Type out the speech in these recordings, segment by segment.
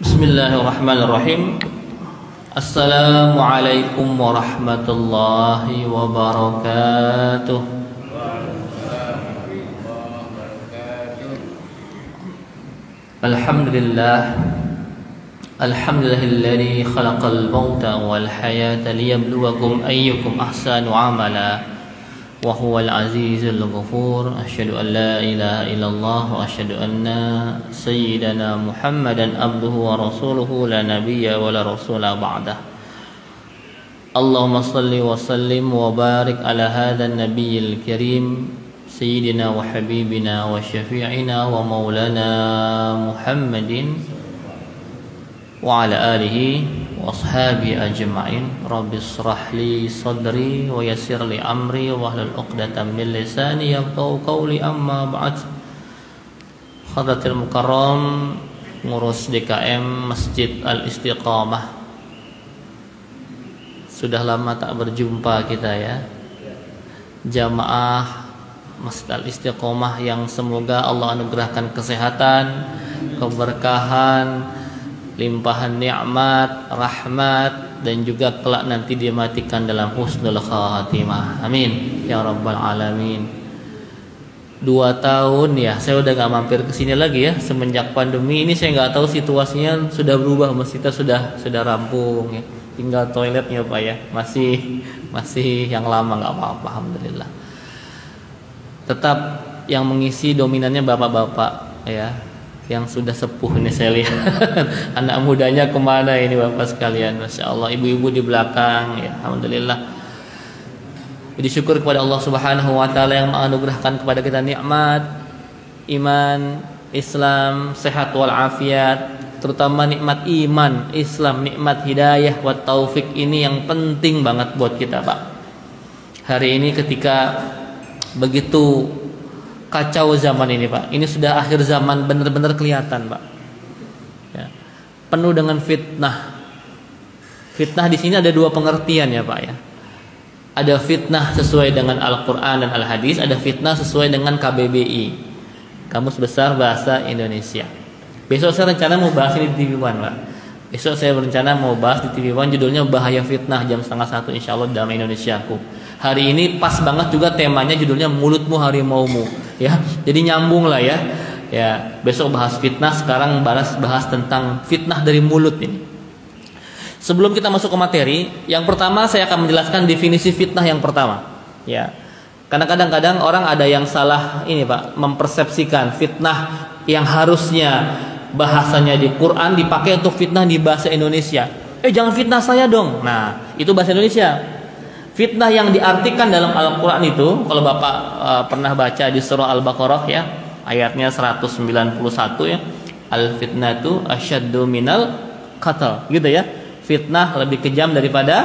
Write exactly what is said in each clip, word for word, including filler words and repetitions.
Bismillahirrahmanirrahim. Assalamualaikum warahmatullahi wabarakatuh. Alhamdulillah. Alhamdulillahilladzi khalaqal mauta wal hayata liyabluwakum ayyukum ahsanu amala. Wa huwal azizul ghafur. Asyhadu an la ilaha illallah wa asyhadu anna sayyidana Muhammadan abduhu wa rasuluhu la nabiyya wa la rasula ba'dah. Allahumma salli wa sallim wa barik ala hadzal nabiyil karim sayyidina wa habibina wa syafi'ina wa maulana Muhammadin wa ala alihi wa ashabi ajma'in. Rabbi israh li sadri wa yassir li amri wa hlul 'uqdatam min lisani yafqahu qawli. Amma ba'd. Hadratil mukarram ngurus D K M Masjid Al Istiqamah, sudah lama tak berjumpa kita ya. Jamaah Masjid Al Istiqamah yang semoga Allah anugerahkan kesehatan, keberkahan, limpahan nikmat, rahmat, dan juga kelak nanti dimatikan dalam husnul khatimah. Amin ya rabbal alamin. Dua tahun ya, saya udah gak mampir ke sini lagi ya semenjak pandemi ini. Saya nggak tahu situasinya sudah berubah, masjidnya sudah sudah rampung ya. Tinggal toiletnya Pak ya, masih masih yang lama nggak apa-apa, alhamdulillah. Tetap yang mengisi dominannya bapak-bapak ya, yang sudah sepuh ini saya lihat. Anak mudanya kemana ini bapak sekalian, masya Allah. Ibu-ibu di belakang ya, alhamdulillah. Jadi syukur kepada Allah Subhanahu Wa Taala yang menganugerahkan kepada kita nikmat iman, Islam, sehat walafiat, terutama nikmat iman, Islam, nikmat hidayah wa taufik ini yang penting banget buat kita Pak. Hari ini ketika begitu kacau zaman ini Pak, ini sudah akhir zaman benar-benar kelihatan Pak ya. Penuh dengan fitnah. Fitnah di sini ada dua pengertian ya Pak ya. Ada fitnah sesuai dengan Al-Quran dan Al-Hadis, ada fitnah sesuai dengan K B B I, Kamus Besar Bahasa Indonesia. Besok saya rencana mau bahas ini di T V One Pak. Besok saya berencana mau bahas di T V One, judulnya Bahaya Fitnah, jam setengah satu insya Allah dalam Indonesiaku. Hari ini pas banget juga temanya, judulnya mulutmu harimaumu ya. Jadi nyambung lah ya. Ya, besok bahas fitnah, sekarang bahas bahas tentang fitnah dari mulut ini. Sebelum kita masuk ke materi, yang pertama saya akan menjelaskan definisi fitnah yang pertama. Ya. Karena kadang-kadang orang ada yang salah ini Pak, mempersepsikan fitnah yang harusnya bahasanya di Quran dipakai untuk fitnah di bahasa Indonesia. Eh jangan fitnah saya dong. Nah, itu bahasa Indonesia. Fitnah yang diartikan dalam Al-Quran itu, kalau Bapak uh, pernah baca di surah Al-Baqarah ya, ayatnya seratus sembilan puluh satu ya, al-fitnatu asyaddu minal qatl, gitu ya. Fitnah lebih kejam daripada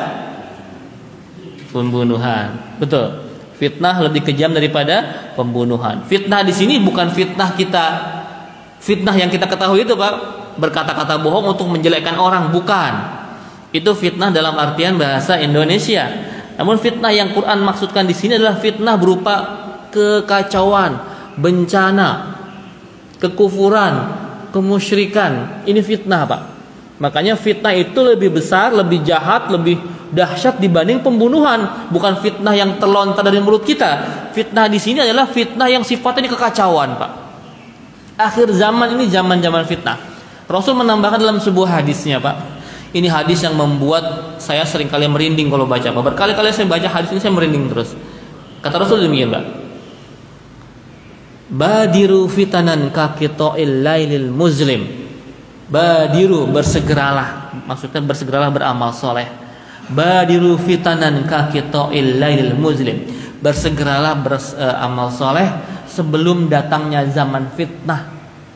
pembunuhan. Betul. Fitnah lebih kejam daripada pembunuhan. Fitnah di sini bukan fitnah kita, fitnah yang kita ketahui itu Pak, berkata-kata bohong untuk menjelekkan orang, bukan. Itu fitnah dalam artian bahasa Indonesia. Namun fitnah yang Quran maksudkan di sini adalah fitnah berupa kekacauan, bencana, kekufuran, kemusyrikan. Ini fitnah Pak. Makanya fitnah itu lebih besar, lebih jahat, lebih dahsyat dibanding pembunuhan. Bukan fitnah yang terlontar dari mulut kita. Fitnah di sini adalah fitnah yang sifatnya ini kekacauan Pak. Akhir zaman ini zaman-zaman fitnah. Rasul menambahkan dalam sebuah hadisnya Pak. Ini hadis yang membuat saya seringkali merinding kalau baca Pak. Berkali-kali saya baca hadis ini saya merinding terus. Kata Rasul demikian Pak. Badiru fitanan kaqita'il lailil muslim. Badiru, bersegeralah. Maksudnya bersegeralah beramal soleh. Badiru fitanan kaqita'il lailil muslim. Bersegeralah beramal soleh sebelum datangnya zaman fitnah.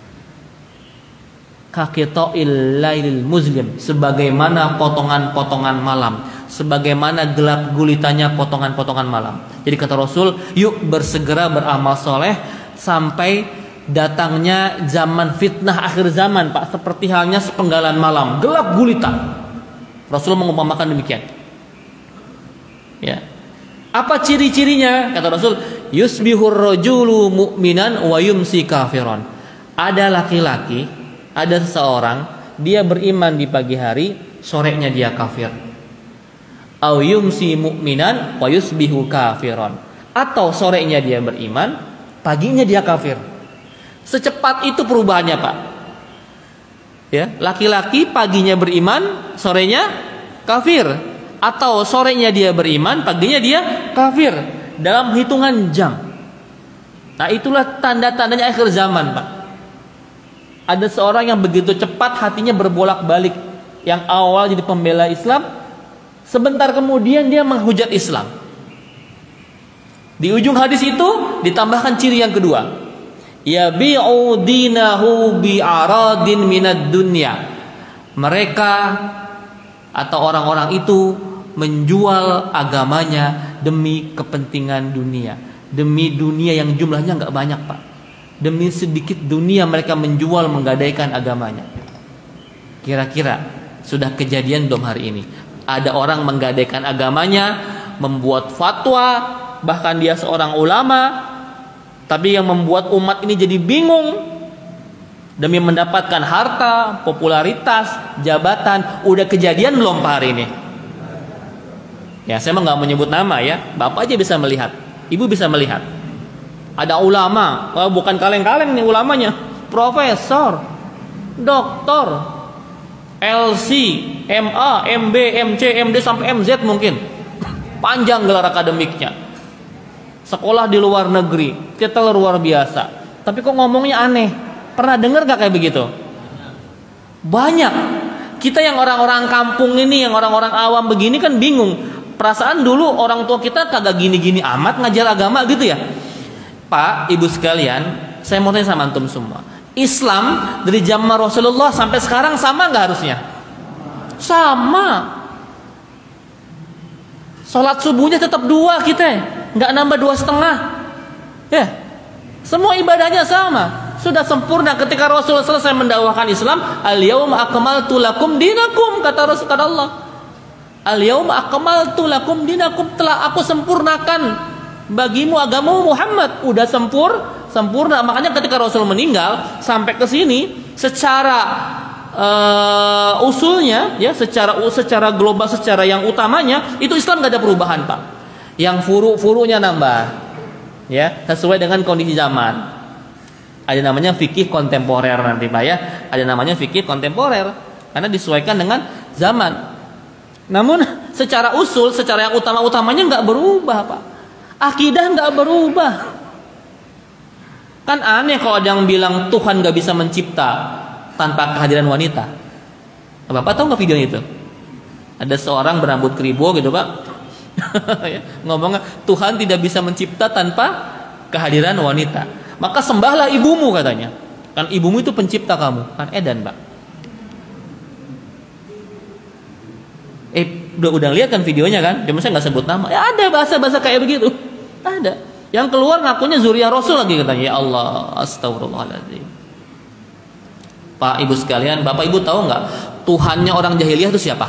Kaqita'il lailil muslim, sebagaimana potongan-potongan malam, sebagaimana gelap gulitanya potongan-potongan malam. Jadi kata Rasul, yuk bersegera beramal soleh sampai datangnya zaman fitnah akhir zaman Pak, seperti halnya sepenggalan malam, gelap gulita. Rasul mengumpamakan demikian. Ya. Apa ciri-cirinya? Kata Rasul, yusbihur rajulu mu'minan wa yumsi kafiron. Ada laki-laki, ada seseorang Dia beriman di pagi hari, sorenya dia kafir. Au yumsi mu'minan wa yusbihu kafiron. Atau sorenya dia beriman, paginya dia kafir. Secepat itu perubahannya, Pak. Ya, laki-laki paginya beriman, sorenya kafir. Atau sorenya dia beriman, paginya dia kafir dalam hitungan jam. Nah, itulah tanda-tandanya akhir zaman, Pak. Ada seorang yang begitu cepat hatinya berbolak-balik. Yang awal jadi pembela Islam, sebentar kemudian dia menghujat Islam. Di ujung hadis itu ditambahkan ciri yang kedua. Yabi'u dinahu bi'aradin minad dunya. Mereka atau orang-orang itu menjual agamanya demi kepentingan dunia. Demi dunia yang jumlahnya nggak banyak, Pak. Demi sedikit dunia mereka menjual, menggadaikan agamanya. Kira-kira sudah kejadian belum hari ini? Ada orang menggadaikan agamanya, membuat fatwa, bahkan dia seorang ulama, tapi yang membuat umat ini jadi bingung demi mendapatkan harta, popularitas, jabatan. Udah kejadian belum Pak hari ini? Ya, saya mah nggak menyebut nama ya. Bapak aja bisa melihat, ibu bisa melihat. Ada ulama, oh, bukan kaleng-kaleng nih ulamanya, profesor, doktor, L C, M A, M B, M C, M D sampai M Z mungkin. Panjang gelar akademiknya. Sekolah di luar negeri, titel luar biasa. Tapi kok ngomongnya aneh. Pernah dengar gak kayak begitu? Banyak. Kita yang orang-orang kampung ini, yang orang-orang awam begini kan bingung. Perasaan dulu orang tua kita kagak gini-gini amat ngajar agama gitu ya. Pak, ibu sekalian, saya mau tanya sama antum semua. Islam dari zaman Rasulullah sampai sekarang sama nggak harusnya? Sama. Sholat subuhnya tetap dua kita, nggak nambah dua setengah. Ya, semua ibadahnya sama. Sudah sempurna ketika Rasul selesai mendakwahkan Islam. Al-yauma akmaltu lakum dinakum, kata Rasulullah. Al-yauma akmaltu lakum dinakum, telah aku sempurnakan bagimu agamamu Muhammad. Udah sempur, sempurna. Makanya ketika Rasul meninggal sampai ke sini secara uh, usulnya ya, secara secara global, secara yang utamanya itu Islam nggak ada perubahan, Pak. Yang furu-furunya nambah ya, sesuai dengan kondisi zaman. Ada namanya fikih kontemporer nanti, Pak ya. Ada namanya fikih kontemporer karena disesuaikan dengan zaman. Namun secara usul, secara yang utama-utamanya nggak berubah, Pak. Akidah nggak berubah. Kan aneh kalau ada yang bilang Tuhan nggak bisa mencipta tanpa kehadiran wanita. Bapak tahu nggak video itu? Ada seorang berambut keribu gitu, Pak. Ngomongnya Tuhan tidak bisa mencipta tanpa kehadiran wanita. Maka sembahlah ibumu katanya. Kan ibumu itu pencipta kamu. Kan edan, Pak. Eh, udah udah lihat kan videonya kan? Cuma saya nggak sebut nama. Ya ada bahasa-bahasa kayak begitu. Ada. Yang keluar ngakunya zuriyah Rasul lagi katanya. Ya Allah, astagfirullahaladzim. Pak, ibu sekalian, bapak ibu tahu nggak Tuhannya orang jahiliyah itu siapa?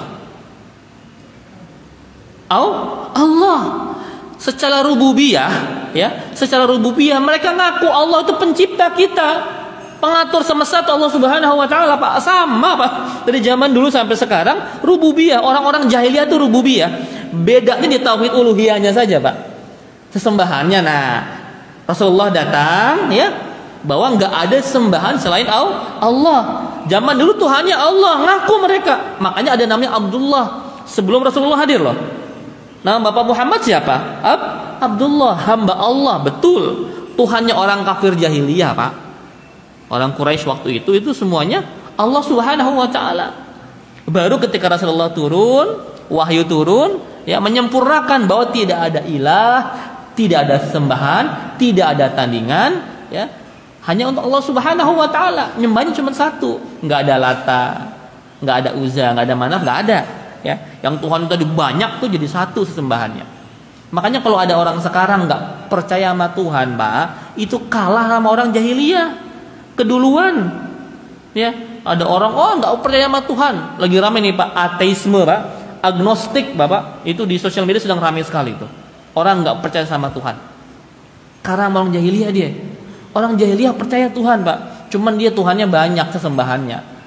Oh, Allah. Secara rububiyah, ya, secara rububiyah mereka ngaku Allah itu pencipta kita, pengatur semesta Allah Subhanahu Wa Taala, Pak. Sama, Pak. Dari zaman dulu sampai sekarang rububiyah. Orang-orang jahiliyah itu rububiyah. Bedanya di tauhid uluhiyahnya saja, Pak. Sesembahannya, nah Rasulullah datang ya bahwa nggak ada sembahan selain Allah. Zaman dulu Tuhannya Allah, ngaku mereka. Makanya ada namanya Abdullah sebelum Rasulullah hadir loh. Nama Bapak Muhammad siapa? Ab Abdullah, hamba Allah. Betul. Tuhannya orang kafir jahiliyah, Pak. Orang Quraisy waktu itu itu semuanya Allah Subhanahu Wa Taala. Baru ketika Rasulullah turun, wahyu turun, ya menyempurnakan bahwa tidak ada ilah, tidak ada sembahan, tidak ada tandingan, ya hanya untuk Allah Subhanahu Wa Taala. Nyembahnya cuma satu, nggak ada Lata, nggak ada Uzza, nggak ada Manaf, nggak ada. Ya, yang Tuhan tadi banyak tuh jadi satu sesembahannya. Makanya kalau ada orang sekarang nggak percaya sama Tuhan, Pak, itu kalah sama orang jahiliyah, keduluan. Ya, ada orang oh nggak percaya sama Tuhan, lagi rame nih Pak, ateisme, Pak. Agnostik, Bapak, itu di sosial media sedang ramai sekali itu. Orang nggak percaya sama Tuhan. Karena orang jahiliyah dia. Orang jahiliyah percaya Tuhan, Pak. Cuman dia Tuhannya banyak sesembahannya.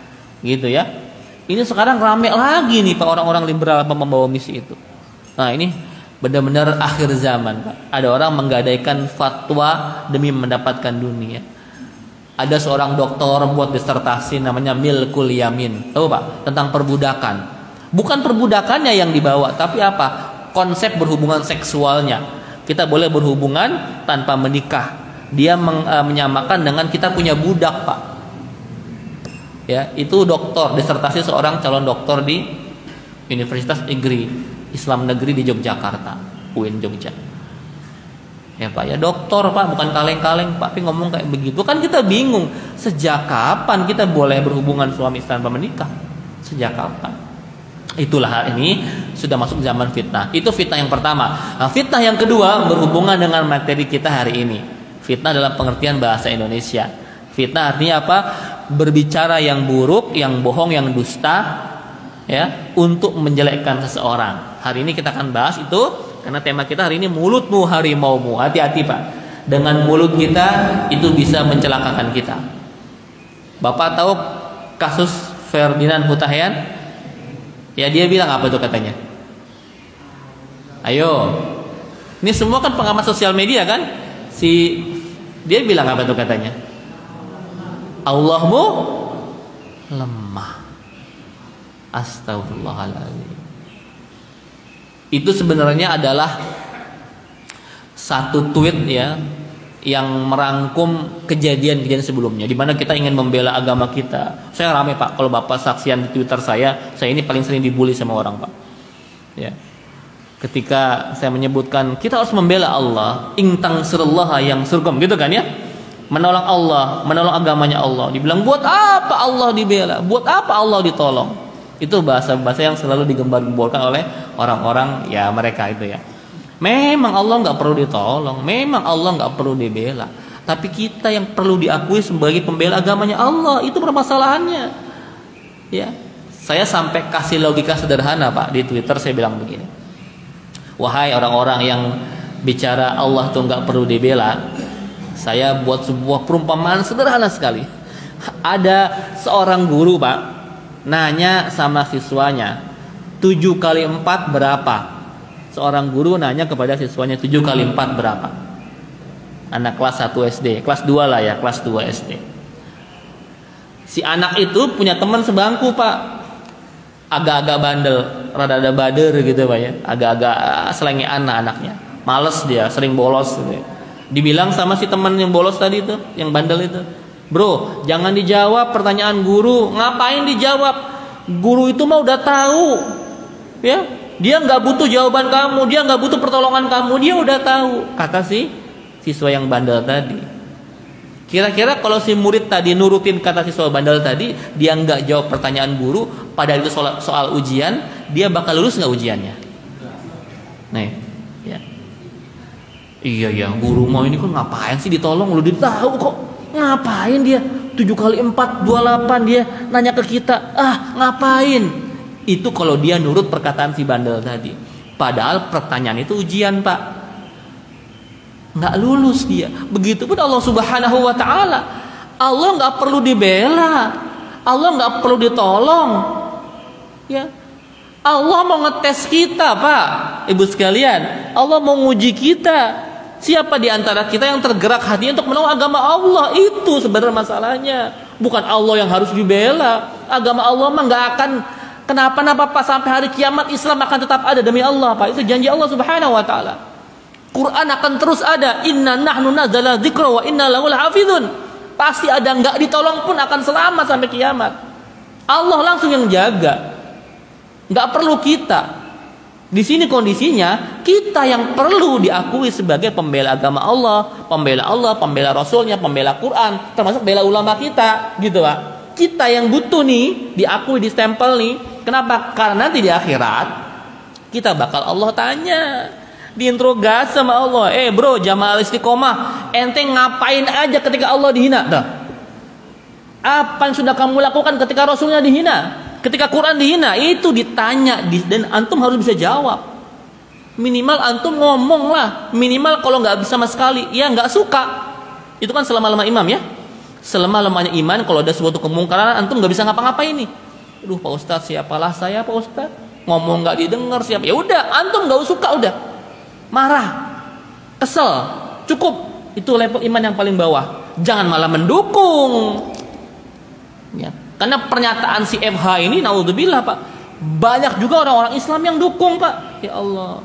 gitu ya. Ini sekarang rame lagi nih Pak orang-orang liberal membawa misi itu. Nah ini benar-benar akhir zaman Pak. Ada orang menggadaikan fatwa demi mendapatkan dunia. Ada seorang dokter buat disertasi namanya Milkul Yamin, tahu Pak, tentang perbudakan. Bukan perbudakannya yang dibawa, tapi apa? Konsep berhubungan seksualnya. Kita boleh berhubungan tanpa menikah. Dia meng, uh, menyamakan dengan kita punya budak Pak. Ya, itu dokter, disertasi seorang calon dokter di Universitas Negeri Islam Negeri di Yogyakarta, U N Jogja. Ya Pak, ya dokter Pak, bukan kaleng-kaleng Pak, tapi ngomong kayak begitu kan kita bingung. Sejak kapan kita boleh berhubungan suami istri tanpa menikah? Sejak kapan? Itulah hal ini sudah masuk zaman fitnah. Itu fitnah yang pertama. Nah, fitnah yang kedua berhubungan dengan materi kita hari ini. Fitnah dalam pengertian bahasa Indonesia. Fitnah artinya apa? Berbicara yang buruk, yang bohong, yang dusta, ya, untuk menjelekkan seseorang. Hari ini kita akan bahas itu karena tema kita hari ini mulutmu harimaumu. Hati-hati Pak, dengan mulut kita itu bisa mencelakakan kita. Bapak tahu kasus Ferdinand Hutahian? Ya dia bilang apa tuh katanya? Ayo, ini semua kan pengamat sosial media kan? Si dia bilang apa tuh katanya? Allahmu lemah. Astagfirullahaladzim. Itu sebenarnya adalah satu tweet ya yang merangkum kejadian-kejadian sebelumnya di mana kita ingin membela agama kita. Saya rame Pak kalau Bapak saksian di Twitter saya, saya ini paling sering dibully sama orang Pak. Ya. Ketika saya menyebutkan kita harus membela Allah, intang surallaha yang surgam gitu kan ya. Menolong Allah, menolong agamanya Allah. Dibilang buat apa Allah dibela? Buat apa Allah ditolong? Itu bahasa-bahasa yang selalu digembar-gemborkan oleh orang-orang ya mereka itu ya. Memang Allah nggak perlu ditolong, memang Allah nggak perlu dibela. Tapi kita yang perlu diakui sebagai pembela agamanya Allah, itu permasalahannya. Ya, saya sampai kasih logika sederhana Pak di Twitter, saya bilang begini. Wahai orang-orang yang bicara Allah tuh nggak perlu dibela, saya buat sebuah perumpamaan sederhana sekali. Ada seorang guru Pak nanya sama siswanya, tujuh kali empat berapa? Seorang guru nanya kepada siswanya, tujuh kali empat berapa? Anak kelas satu S D, kelas dua lah ya, kelas dua S D. Si anak itu punya teman sebangku Pak, agak-agak bandel, rada-rada bader gitu Pak ya, agak-agak selengean anaknya, males dia, sering bolos gitu ya. Dibilang sama si teman yang bolos tadi itu, yang bandel itu, bro, jangan dijawab pertanyaan guru. Ngapain dijawab? Guru itu mah udah tahu, ya. Dia nggak butuh jawaban kamu, dia nggak butuh pertolongan kamu, dia udah tahu. Kata si siswa yang bandel tadi. Kira-kira kalau si murid tadi nurutin kata siswa bandel tadi, dia nggak jawab pertanyaan guru, padahal itu soal, soal ujian, dia bakal lulus nggak ujiannya? Nih, ya. Iya ya, guru mau ini kok ngapain sih ditolong? Lu ditahu kok. Ngapain dia tujuh kali empat dua puluh delapan dia nanya ke kita. Ah, ngapain? Itu kalau dia nurut perkataan si bandel tadi. Padahal pertanyaan itu ujian Pak, nggak lulus dia. Begitupun Allah Subhanahu Wa Taala. Allah nggak perlu dibela, Allah nggak perlu ditolong. Ya, Allah mau ngetes kita Pak, Ibu sekalian. Allah mau nguji kita. Siapa di antara kita yang tergerak hatinya untuk menolong agama Allah? Itu sebenarnya masalahnya. Bukan Allah yang harus dibela. Agama Allah mah nggak akan kenapa-napa Pak, sampai hari kiamat Islam akan tetap ada demi Allah Pak. Itu janji Allah Subhanahu Wa Taala. Quran akan terus ada. Inna nahnu nazzalna dzikra wa inna lahu lahafizun. Pasti ada, nggak ditolong pun akan selamat sampai kiamat. Allah langsung yang jaga. Nggak perlu kita. Di sini kondisinya kita yang perlu diakui sebagai pembela agama Allah, pembela Allah, pembela Rasulnya, pembela Quran, termasuk bela ulama kita, gitu Pak. Kita yang butuh nih diakui, distempel nih. Kenapa? Karena nanti di akhirat kita bakal Allah tanya, diinterogasi sama Allah. Eh bro, Jamaah Istiqomah, ente ngapain aja ketika Allah dihina? Tuh. Apa yang sudah kamu lakukan ketika Rasulnya dihina? Ketika Quran dihina? Itu ditanya, dan antum harus bisa jawab. Minimal antum ngomong lah. Minimal kalau nggak bisa sama sekali, ya nggak suka. Itu kan selama-lama imam ya. Selemah-lemahnya iman, kalau ada suatu kemungkaran antum nggak bisa ngapa-ngapain nih. Aduh Pak Ustadz, siapalah saya Pak Ustadz, ngomong nggak didengar siapa. Ya udah, antum nggak suka udah, marah, kesel, cukup. Itu level iman yang paling bawah. Jangan malah mendukung. Ya. Karena pernyataan si F H ini, naudzubillah Pak, banyak juga orang-orang Islam yang dukung Pak. Ya Allah.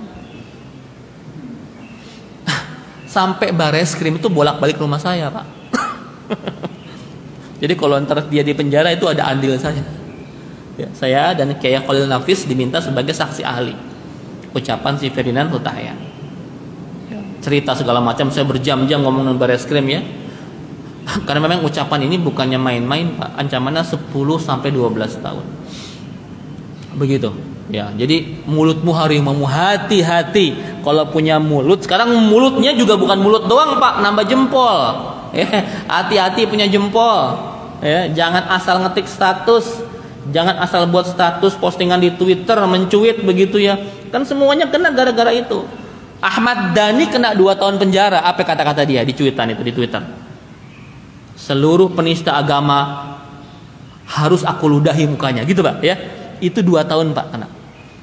Sampai Bareskrim itu bolak-balik rumah saya Pak. Jadi kalau ntar dia di penjara itu ada andil saya. Ya, saya dan Kiai Khalil Nafis diminta sebagai saksi ahli. Ucapan si Ferdinand Hutahian. Ya, cerita segala macam, saya berjam-jam ngomong dengan Bareskrim ya. Karena memang ucapan ini bukannya main-main Pak. Ancamannya sepuluh sampai dua belas tahun. Begitu. Ya, jadi mulutmu harimau, hati-hati kalau punya mulut. Sekarang mulutnya juga bukan mulut doang Pak, nambah jempol. Ya, hati-hati punya jempol. Ya, jangan asal ngetik status, jangan asal buat status postingan di Twitter, mencuit begitu ya. Kan semuanya kena gara-gara itu. Ahmad Dhani kena dua tahun penjara. Apa kata-kata dia di cuitan itu di Twitter? Seluruh penista agama harus aku ludahi mukanya, gitu Pak ya. Itu dua tahun Pak kena.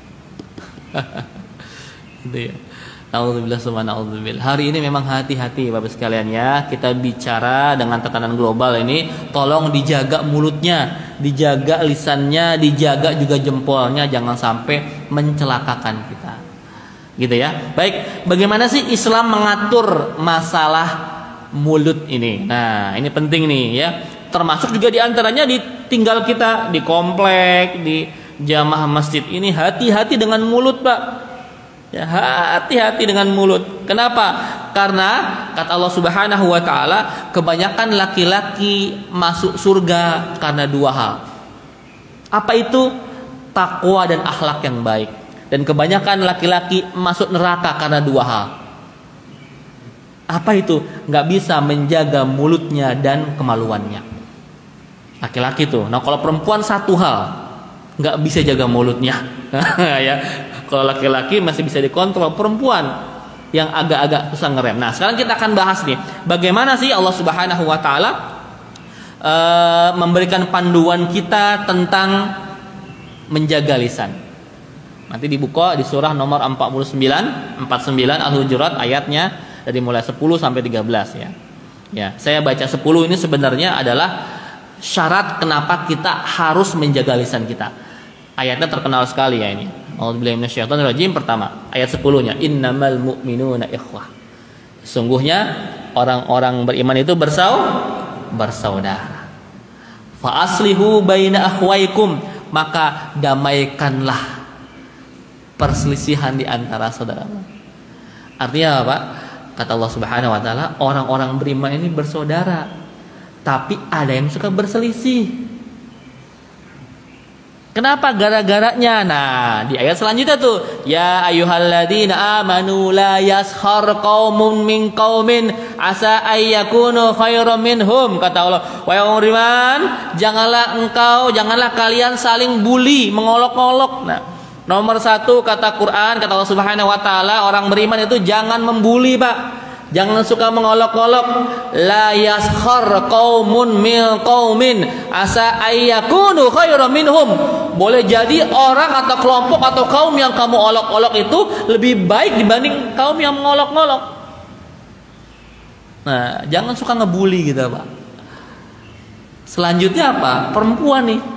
Gitu ya. Nauzubillah summa nauzubillah. Hari ini memang hati-hati Bapak sekalian ya. Kita bicara dengan tekanan global ini, tolong dijaga mulutnya, dijaga lisannya, dijaga juga jempolnya, jangan sampai mencelakakan kita. Gitu ya. Baik, bagaimana sih Islam mengatur masalah mulut ini? Nah, ini penting nih ya. Termasuk juga diantaranya di tinggal kita di komplek, di jamaah masjid ini, hati-hati dengan mulut Pak. Ya, hati-hati dengan mulut. Kenapa? Karena kata Allah Subhanahu wa taala, kebanyakan laki-laki masuk surga karena dua hal. Apa itu? Takwa dan akhlak yang baik. Dan kebanyakan laki-laki masuk neraka karena dua hal. Apa itu? Nggak bisa menjaga mulutnya dan kemaluannya. Laki-laki tuh. Nah, kalau perempuan satu hal, nggak bisa jaga mulutnya. Ya. Kalau laki-laki masih bisa dikontrol, perempuan yang agak-agak susah ngerem. Nah, sekarang kita akan bahas nih, bagaimana sih Allah Subhanahu wa taala uh, memberikan panduan kita tentang menjaga lisan. Nanti dibuka di surah nomor empat puluh sembilan, empat puluh sembilan Al-Hujurat ayatnya dari mulai sepuluh sampai tiga belas ya. Ya, saya baca sepuluh ini sebenarnya adalah syarat kenapa kita harus menjaga lisan kita. Ayatnya terkenal sekali ya ini. A'udzubillahi minasyaitonirrajim. Pertama, ayat sepuluh-nya, innamal mu'minuna ikhwah. Sungguhnya orang-orang beriman itu bersau bersaudara. Fa aslihu baina akhwaikum, maka damaikanlah perselisihan di antara saudara. Artinya apa? Kata Allah Subhanahu wa taala, orang-orang beriman ini bersaudara, tapi ada yang suka berselisih. Kenapa? Gara-garanya. Nah, di ayat selanjutnya tuh, ya ayyuhalladzina amanu la yaskhar qaumun min qaumin asa ayyakunu khairam minhum. Kata Allah, wahai orang beriman, janganlah engkau, janganlah kalian saling bully, mengolok-olok. Nah, nomor satu kata Quran, kata Allah Subhanahu wa taala, orang beriman itu jangan membuli, Pak. Jangan suka mengolok-olok. La yaskhar qaumun min qaumin asa ayyakunu khairam minhum. Boleh jadi orang atau kelompok atau kaum yang kamu olok-olok itu lebih baik dibanding kaum yang mengolok-olok. Nah, jangan suka ngebully gitu, Pak. Selanjutnya apa? Perempuan nih.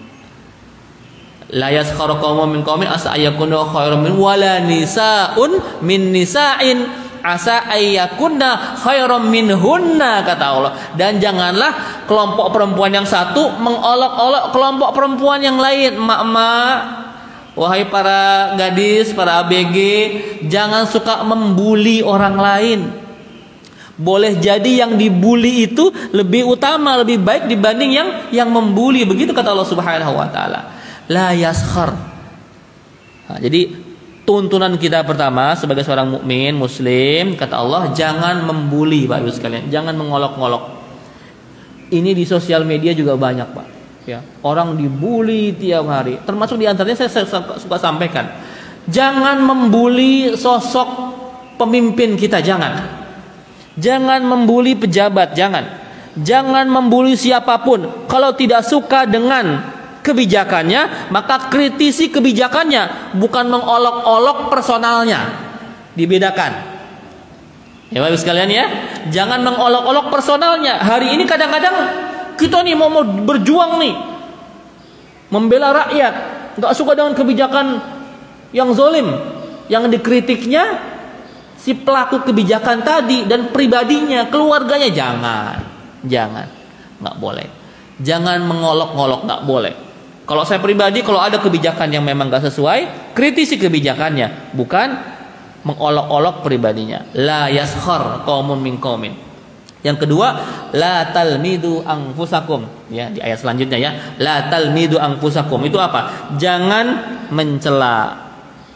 La yaskhar qaumun min qaumin asa ayyakunu khairam min wala nisaun min nisa'in asa ayyakunna khairam minhunna, kata Allah. Dan janganlah kelompok perempuan yang satu mengolok-olok kelompok perempuan yang lain. Emak-emak, wahai para gadis, para A B G, jangan suka membuli orang lain. Boleh jadi yang dibuli itu lebih utama, lebih baik dibanding yang yang membuli. Begitu kata Allah Subhanahu wa taala. La yaskhar. Nah, jadi tuntunan kita pertama sebagai seorang mukmin muslim, kata Allah, jangan membuli, Pak Ibu sekalian, jangan mengolok-olok. Ini di sosial media juga banyak, Pak. Ya, orang dibully tiap hari. Termasuk di antaranya saya suka sampaikan, jangan membuli sosok pemimpin kita, jangan. Jangan membuli pejabat, jangan. Jangan membuli siapapun. Kalau tidak suka dengan kebijakannya, maka kritisi kebijakannya, bukan mengolok-olok personalnya. Dibedakan. Ya Bapak sekalian ya, jangan mengolok-olok personalnya. Hari ini kadang-kadang kita nih mau, mau berjuang nih, membela rakyat, nggak suka dengan kebijakan yang zalim, yang dikritiknya si pelaku kebijakan tadi dan pribadinya, keluarganya. Jangan, jangan, nggak boleh. Jangan mengolok-olok, nggak boleh. Kalau saya pribadi, kalau ada kebijakan yang memang nggak sesuai, kritisi kebijakannya, bukan mengolok-olok pribadinya. La yaskhar qaumun min qaumin. Yang kedua, la talmidu anfusakum. Ya, di ayat selanjutnya ya, la talmidu anfusakum. Itu apa? Jangan mencela.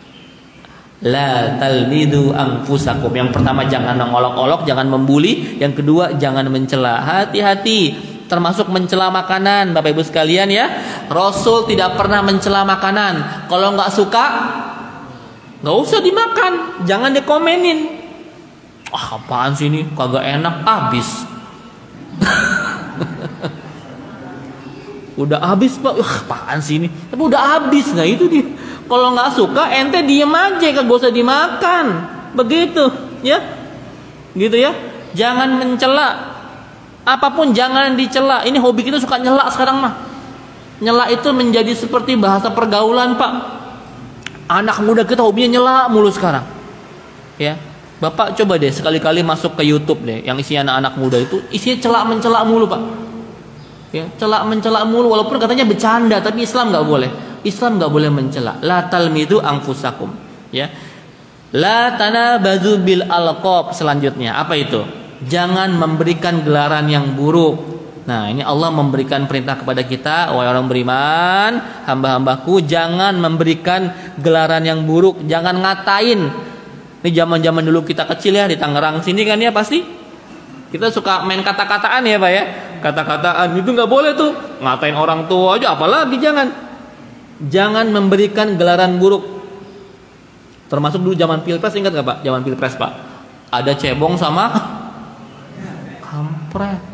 La talmidu anfusakum. Yang pertama, jangan mengolok-olok, jangan membuli. Yang kedua, jangan mencela. Hati-hati, termasuk mencela makanan, Bapak Ibu sekalian ya. Rasul tidak pernah mencela makanan. Kalau nggak suka, nggak usah dimakan, jangan dikomenin. Ah, apaan sih ini, kagak enak, habis. Udah habis Pak. Wah, apaan sih ini, tapi udah habis. Nah itu dia. Kalau nggak suka, ente diem aja, kagak usah dimakan. Begitu ya, gitu ya. Jangan mencela, apapun jangan dicela. Ini hobi kita suka nyela sekarang mah. Nyela itu menjadi seperti bahasa pergaulan Pak. Anak muda kita hobinya nyela mulu sekarang. Ya, Bapak coba deh sekali-kali masuk ke YouTube deh, yang isinya anak-anak muda itu isinya celak mencela mulu Pak. Ya, celak mencela mulu, walaupun katanya bercanda, tapi Islam nggak boleh. Islam nggak boleh mencela. La talmidu anfusakum. Ya, la tanabazu bil alqab. Selanjutnya apa itu? Jangan memberikan gelaran yang buruk. Nah, ini Allah memberikan perintah kepada kita, wahai orang beriman, hamba-hambaku, jangan memberikan gelaran yang buruk, jangan ngatain. Ini zaman-zaman dulu kita kecil ya, di Tangerang sini kan ya, pasti kita suka main kata-kataan ya Pak ya. Kata-kataan itu nggak boleh tuh, ngatain orang tua aja, apalagi jangan. Jangan memberikan gelaran buruk. Termasuk dulu zaman Pilpres, ingat nggak Pak? Zaman Pilpres Pak, ada cebong sama kampret.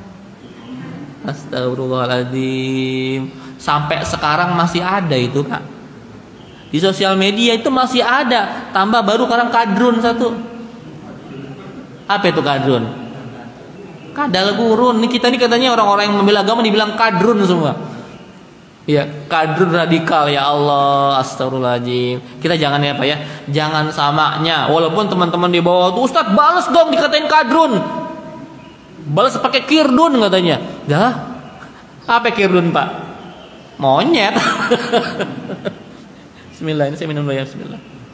Astagfirullahaladzim. Sampai sekarang masih ada itu Pak. Di sosial media itu masih ada. Tambah baru sekarang kadrun satu. Apa itu kadrun? Kadal gurun. Ini kita ini katanya orang-orang yang membela agama dibilang kadrun semua. Ya, kadrun radikal, ya Allah. Astagfirullahaladzim. Kita jangan ya Pak ya, jangan samanya. Walaupun teman-teman di bawah tuh, Ustadz balas dong dikatain kadrun, balas pakai kirdun katanya. Dah, apa kirdun Pak? Monyet. Bismillah, ini saya minum dulu ya. Bismillah.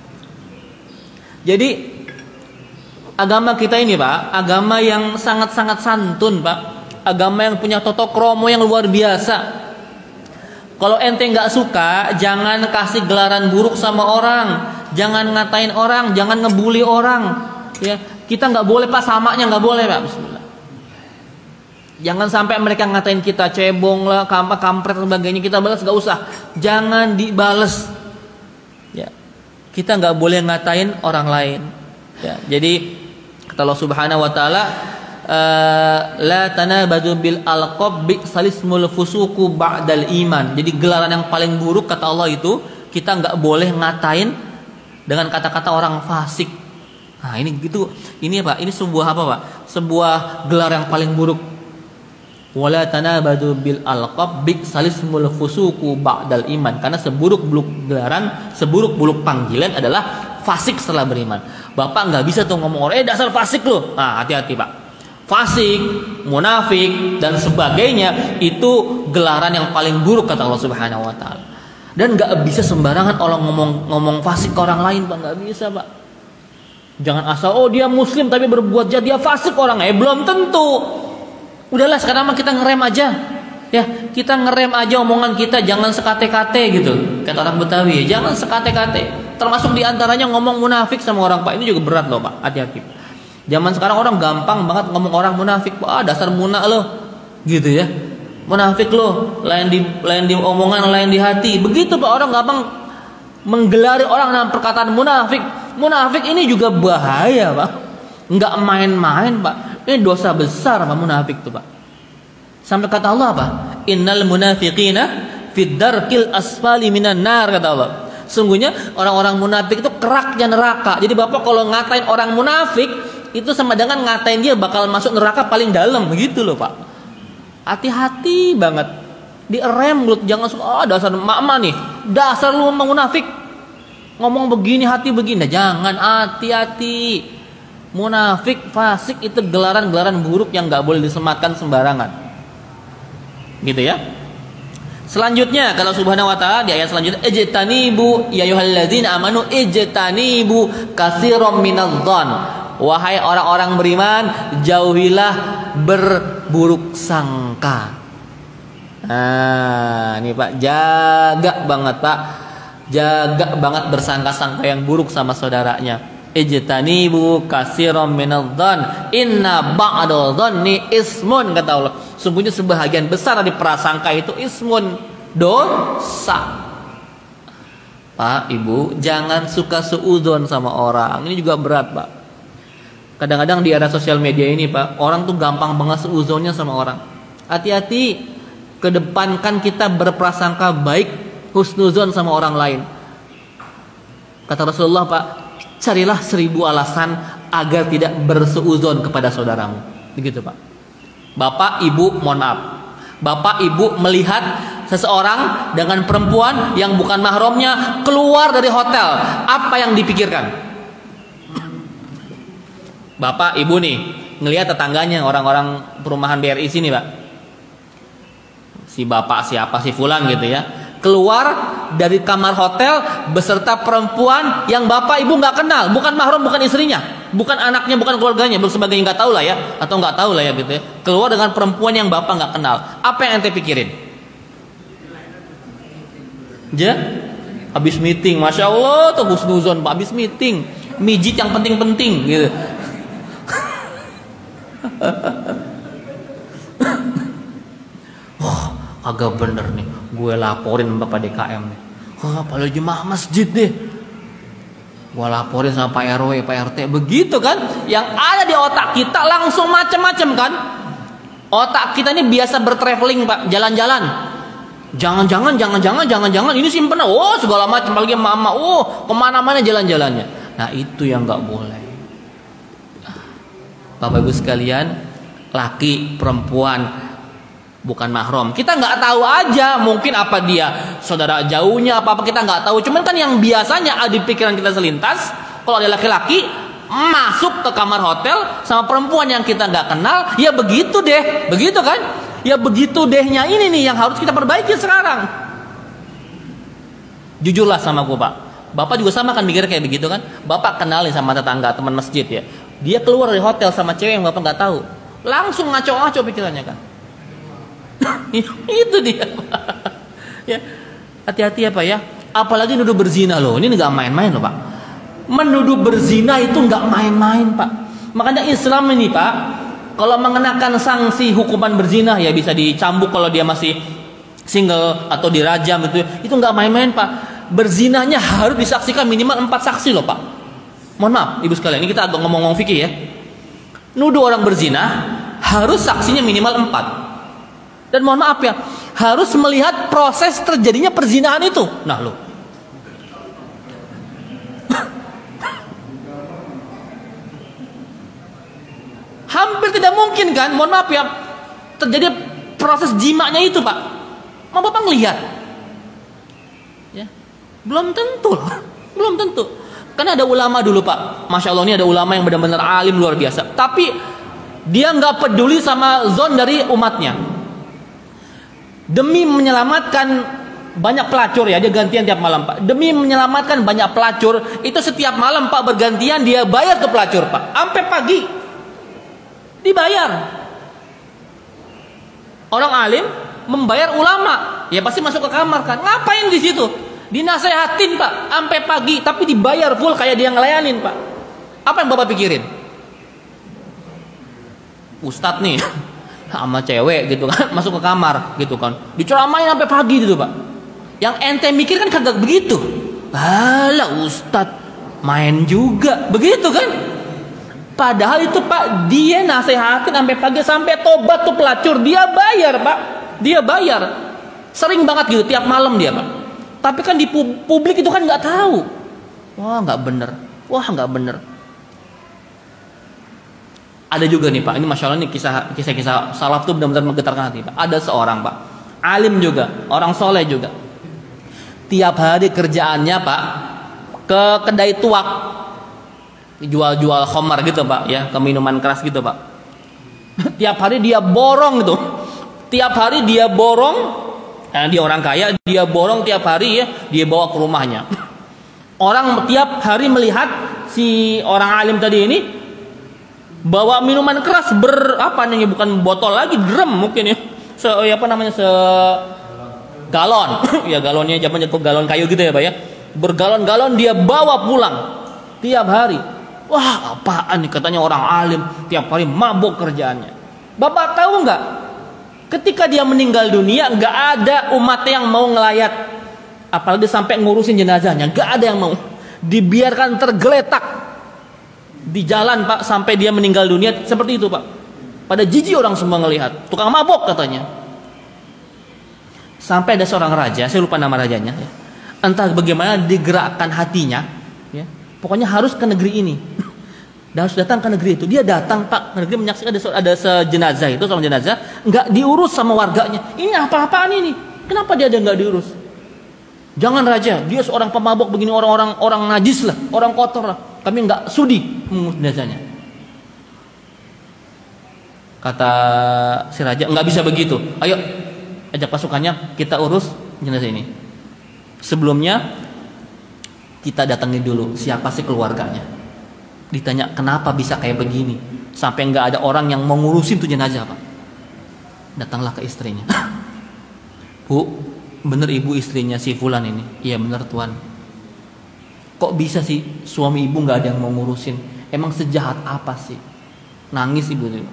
Jadi agama kita ini Pak, agama yang sangat-sangat santun Pak, agama yang punya toto kromo yang luar biasa. Kalau ente nggak suka, jangan kasih gelaran buruk sama orang, jangan ngatain orang, jangan ngebully orang. Ya, kita nggak boleh Pak, samanya nggak boleh Pak. Bismillah. Jangan sampai mereka ngatain kita cebong lah, kampak, kampret dan sebagainya, kita balas nggak usah. Jangan dibales. Ya, kita nggak boleh ngatain orang lain. Ya, jadi kata Allah Subhanahu Wa Taala, la tanabadu bil alqab bi'salismul fusuku ba'dal iman. Jadi gelaran yang paling buruk kata Allah itu, kita nggak boleh ngatain dengan kata-kata orang fasik. Nah ini gitu, ini Pak, ini sebuah apa Pak? Sebuah gelar yang paling buruk. Wala tanabadu bil alqab bi'salismul fusuku ba'dal iman. Karena seburuk-buruk gelaran, seburuk-buruk panggilan adalah fasik setelah beriman. Bapak nggak bisa tuh ngomong orang, eh dasar fasik loh. Nah hati-hati Pak. Fasik, munafik dan sebagainya itu gelaran yang paling buruk kata Allah Subhanahu Wa Taala. Dan nggak bisa sembarangan orang ngomong ngomong fasik ke orang lain Pak, nggak bisa Pak. Jangan asal oh dia Muslim tapi berbuat jahat dia fasik orang, eh belum tentu. Udahlah sekarang mah kita ngerem aja, ya kita ngerem aja omongan kita, jangan sekate-kate gitu kata orang Betawi, jangan sekate-kate. Termasuk diantaranya ngomong munafik sama orang Pak, ini juga berat loh Pak, hati-hati. Zaman sekarang orang gampang banget ngomong orang munafik, ah dasar munak lo, gitu ya, munafik lo, lain di lain di omongan, lain di hati, begitu Pak. Orang gampang menggelari orang dengan perkataan munafik. Munafik ini juga bahaya Pak, nggak main-main Pak, ini dosa besar Pak munafik tuh Pak. Sampai kata Allah apa? Innal munafiqina fid darkil asfali minan nar, kata Allah. Sungguhnya orang-orang munafik itu keraknya neraka. Jadi Bapak kalau ngatain orang munafik itu sama dengan ngatain dia bakal masuk neraka paling dalam, begitu loh Pak. Hati-hati banget. Direm mulut, jangan suka oh, dasar mama nih, dasar lu munafik. Ngomong begini hati begini. Nah, jangan, hati-hati. Munafik, fasik itu gelaran-gelaran buruk yang nggak boleh disematkan sembarangan. Gitu ya. Selanjutnya kalau Subhanahu wa taala di ayat selanjutnya ijtanibu ya ayyuhalladzina amanu ijtanibu katsiran minadh-dhon. Wahai orang-orang beriman, jauhilah berburuk sangka. Nah, ini Pak, jaga banget Pak. Jaga banget bersangka-sangka yang buruk sama saudaranya. Ijtanibu katsiran minadh-dhon inna ba'dadh-dhonni ismun, kata Allah. Sungguhnya sebahagian besar dari prasangka itu ismun, dosa. Pak, Ibu, jangan suka suudzon sama orang. Ini juga berat, Pak. Kadang-kadang di era sosial media ini, Pak, orang tuh gampang banget suudzonnya sama orang. Hati-hati, kedepankan kita berprasangka baik, husnuzon sama orang lain. Kata Rasulullah, Pak, carilah seribu alasan agar tidak bersuudzon kepada saudaramu. Begitu, Pak. Bapak, Ibu, mohon maaf. Bapak, Ibu melihat seseorang dengan perempuan yang bukan mahramnya keluar dari hotel. Apa yang dipikirkan? Bapak, Ibu nih ngelihat tetangganya, orang-orang perumahan B R I sini, Pak. Si bapak siapa, si fulan gitu ya, keluar dari kamar hotel beserta perempuan yang bapak ibu nggak kenal, bukan mahram, bukan istrinya, bukan anaknya, bukan keluarganya, bukan sebagainya, nggak tahu lah ya, atau nggak tahu lah ya gitu ya. Keluar dengan perempuan yang bapak nggak kenal. Apa yang ente pikirin? Ja, habis meeting, masya Allah tuh husnuzon, Pak, habis meeting, mijit yang penting-penting gitu. Oh, agak bener nih, gue laporin Bapak D K M nih. Oh, Pak jemaah masjid deh, gue laporin sama Pak R W, Pak R T. Begitu kan? Yang ada di otak kita langsung macam-macam kan? Otak kita ini biasa bertraveling, Pak, jalan-jalan. Jangan-jangan, jangan-jangan, jangan-jangan ini simpen, oh segala macam, apalagi mama, oh kemana-mana jalan-jalannya. Nah itu yang nggak boleh. Bapak Ibu sekalian, laki, perempuan, bukan mahram, kita nggak tahu aja, mungkin apa dia saudara jauhnya apa apa kita nggak tahu. Cuman kan yang biasanya ada di pikiran kita selintas, kalau ada laki-laki masuk ke kamar hotel sama perempuan yang kita nggak kenal, ya begitu deh, begitu kan? Ya begitu dehnya ini nih yang harus kita perbaiki sekarang. Jujurlah sama gue, Pak. Bapak juga sama kan mikir kayak begitu kan? Bapak kenalin sama tetangga, teman masjid ya. Dia keluar dari hotel sama cewek yang Bapak nggak tahu, langsung ngaco-ngaco pikirannya kan? Itu dia. Ya, hati-hati ya Pak ya. Apalagi nuduh berzina loh. Ini nggak main-main loh Pak. Menuduh berzina itu nggak main-main Pak. Makanya Islam ini Pak, kalau mengenakan sanksi hukuman berzina ya bisa dicambuk kalau dia masih single atau dirajam itu. Itu nggak main-main Pak. Berzinanya harus disaksikan minimal empat saksi loh Pak. Mohon maaf Ibu sekalian, ini kita agak ngomong-ngomong fikih ya. Nuduh orang berzina harus saksinya minimal empat. Dan mohon maaf ya, harus melihat proses terjadinya perzinahan itu. Nah lo, hampir tidak mungkin kan, mohon maaf ya, terjadi proses jimanya itu Pak. Mau Bapak ngelihat? Ya, belum tentu loh, belum tentu. Karena ada ulama dulu Pak, masya Allah ini ada ulama yang benar-benar alim luar biasa. Tapi dia nggak peduli sama zon dari umatnya. Demi menyelamatkan banyak pelacur ya, dia gantian tiap malam Pak. Demi menyelamatkan banyak pelacur, itu setiap malam Pak bergantian dia bayar tuh pelacur Pak, sampai pagi dibayar. Orang alim membayar ulama, ya pasti masuk ke kamar kan. Ngapain di situ? Dinasehatin Pak, sampai pagi, tapi dibayar full kayak dia ngelayanin Pak. Apa yang Bapak pikirin? Ustadz nih sama cewek gitu kan masuk ke kamar gitu kan, diceramain sampai pagi gitu Pak. Yang ente mikir kan kagak begitu. Alah Ustadz main juga begitu kan. Padahal itu Pak, dia nasehatin sampai pagi, sampai tobat tuh pelacur, dia bayar Pak, dia bayar, sering banget gitu tiap malam dia Pak. Tapi kan di publik itu kan nggak tahu, wah nggak bener, wah nggak bener. Ada juga nih Pak, ini masya Allah nih kisah kisah-kisah salaf tuh benar-benar menggetarkan hati Pak. Ada seorang Pak, alim juga, orang soleh juga, tiap hari kerjaannya Pak ke kedai tuak, jual-jual khamar gitu Pak ya, ke minuman keras gitu Pak. Tiap hari dia borong gitu, tiap hari dia borong, karena dia orang kaya, dia borong tiap hari ya, dia bawa ke rumahnya. Orang tiap hari melihat si orang alim tadi ini bawa minuman keras ber apa nih, bukan botol lagi, drum mungkin ya, se apa namanya, se galon ya, galonnya zaman itu galon kayu gitu ya Pak ya, bergalon-galon dia bawa pulang tiap hari. Wah, apaan nih, katanya orang alim tiap hari mabuk kerjaannya. Bapak tahu nggak? Ketika dia meninggal dunia, nggak ada umat yang mau ngelayat, apalagi sampai ngurusin jenazahnya, nggak ada yang mau. Dibiarkan tergeletak di jalan Pak sampai dia meninggal dunia seperti itu Pak. Pada jijik orang semua ngelihat, tukang mabuk katanya. Sampai ada seorang raja, saya lupa nama rajanya, ya. Entah bagaimana digerakkan hatinya, ya. Pokoknya harus ke negeri ini, dan harus datang ke negeri itu. Dia datang Pak, negeri menyaksikan ada, ada sejenazah itu, sama jenazah nggak diurus sama warganya. Ini apa-apaan ini? Kenapa dia ada nggak diurus? Jangan raja, dia seorang pemabuk begini, orang-orang orang najis lah, orang kotor lah. Kami nggak sudi mengurus jenazahnya. Kata si raja, nggak bisa begitu. Ayo, ajak pasukannya, kita urus jenazah ini. Sebelumnya kita datangi dulu siapa sih keluarganya. Ditanya kenapa bisa kayak begini, sampai nggak ada orang yang mau ngurusin tuh jenazah Pak. Datanglah ke istrinya. Bu, bener ibu istrinya si fulan ini? Iya bener tuan. Kok bisa sih suami ibu nggak ada yang mau ngurusin? Emang sejahat apa sih? Nangis ibu itu.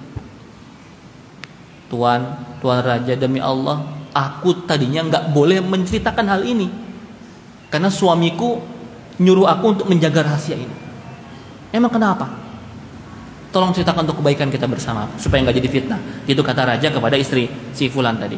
Tuan, tuan raja, demi Allah, aku tadinya nggak boleh menceritakan hal ini karena suamiku nyuruh aku untuk menjaga rahasia ini. Emang kenapa? Tolong ceritakan untuk kebaikan kita bersama supaya nggak jadi fitnah. Itu kata raja kepada istri si fulan tadi.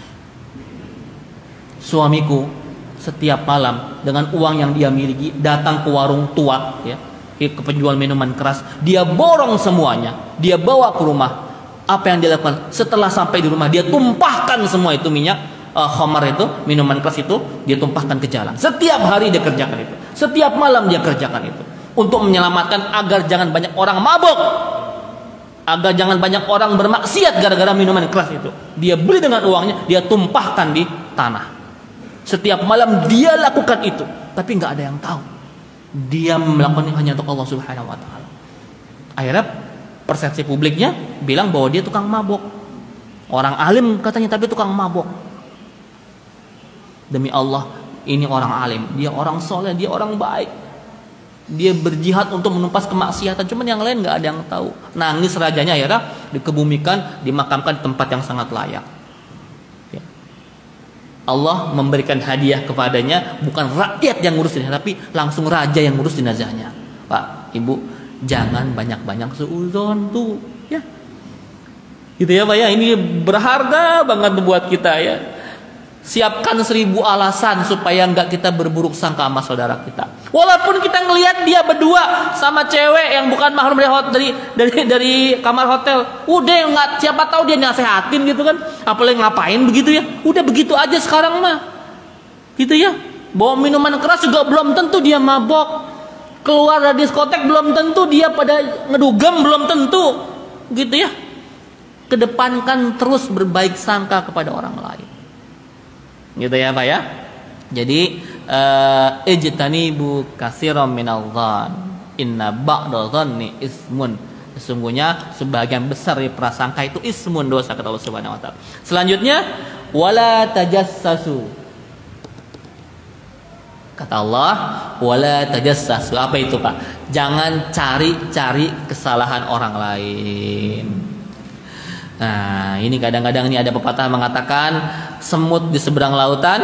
Suamiku setiap malam dengan uang yang dia miliki datang ke warung tua ya, ke penjual minuman keras, dia borong semuanya, dia bawa ke rumah. Apa yang dia lakukan? Setelah sampai di rumah, dia tumpahkan semua itu minyak Uh, khamar itu, minuman keras itu, dia tumpahkan ke jalan. Setiap hari dia kerjakan itu, setiap malam dia kerjakan itu, untuk menyelamatkan agar jangan banyak orang mabuk, agar jangan banyak orang bermaksiat gara-gara minuman keras itu. Dia beli dengan uangnya, dia tumpahkan di tanah. Setiap malam dia lakukan itu, tapi nggak ada yang tahu. Dia melakukan hanya untuk Allah Subhanahu Wa Taala. Akhirnya persepsi publiknya bilang bahwa dia tukang mabuk. Orang alim katanya, tapi tukang mabuk. Demi Allah, ini orang alim, dia orang soleh, dia orang baik. Dia berjihad untuk menumpas kemaksiatan, cuman yang lain nggak ada yang tahu. Nangis rajanya, ya dikebumikan, dimakamkan di tempat yang sangat layak. Ya. Allah memberikan hadiah kepadanya, bukan rakyat yang ngurus jenazah, tapi langsung raja yang ngurus jenazahnya. Pak, Ibu, jangan banyak-banyak suudzon tuh, ya. Gitu ya Pak ya, ini berharga banget buat kita ya. Siapkan seribu alasan supaya nggak kita berburuk sangka sama saudara kita. Walaupun kita ngelihat dia berdua sama cewek yang bukan mahram dari dari dari kamar hotel, udah nggak, siapa tahu dia nasehatin gitu kan, apalagi ngapain begitu ya, udah begitu aja sekarang mah, gitu ya. Bawa minuman keras juga belum tentu dia mabok, keluar dari diskotek belum tentu dia pada ngedugem, belum tentu, gitu ya. Kedepankan terus berbaik sangka kepada orang lain. Gitu ya Pak ya. Jadi uh, ijtanibu katsiran minadh dhann inna ba'dadh dhanni ismun. Sesungguhnya sebagian besar dari prasangka itu ismun, dosa, kata Allah Subhanahu wa taala. Selanjutnya wala tajassasu. Kata Allah wala tajassasu. Apa itu Pak? Jangan cari-cari kesalahan orang lain. Nah, ini kadang-kadang ini ada pepatah mengatakan semut di seberang lautan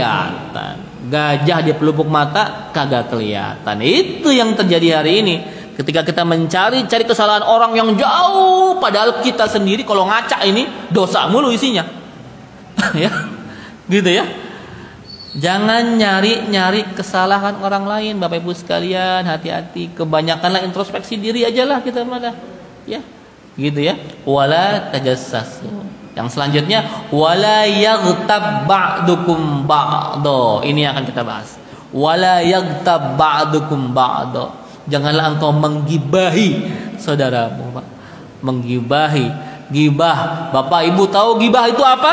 kelihatan, gajah di pelupuk mata kagak kelihatan. Itu yang terjadi hari ini Ketika kita mencari cari kesalahan orang yang jauh, padahal kita sendiri kalau ngaca ini dosa mulu isinya. Ya. Gitu ya. Jangan nyari-nyari kesalahan orang lain, Bapak Ibu sekalian, hati-hati. Kebanyakanlah introspeksi diri aja lah kita malah. Ya. Gitu ya. Wala tajassasu. Yang selanjutnya wala yaghtab ba'dukum ba'da. Ini yang akan kita bahas. Wala yaghtab ba'dukum ba'da. Janganlah engkau menggibahi saudaramu, Pak. Menggibahi, gibah. Bapak Ibu tahu gibah itu apa?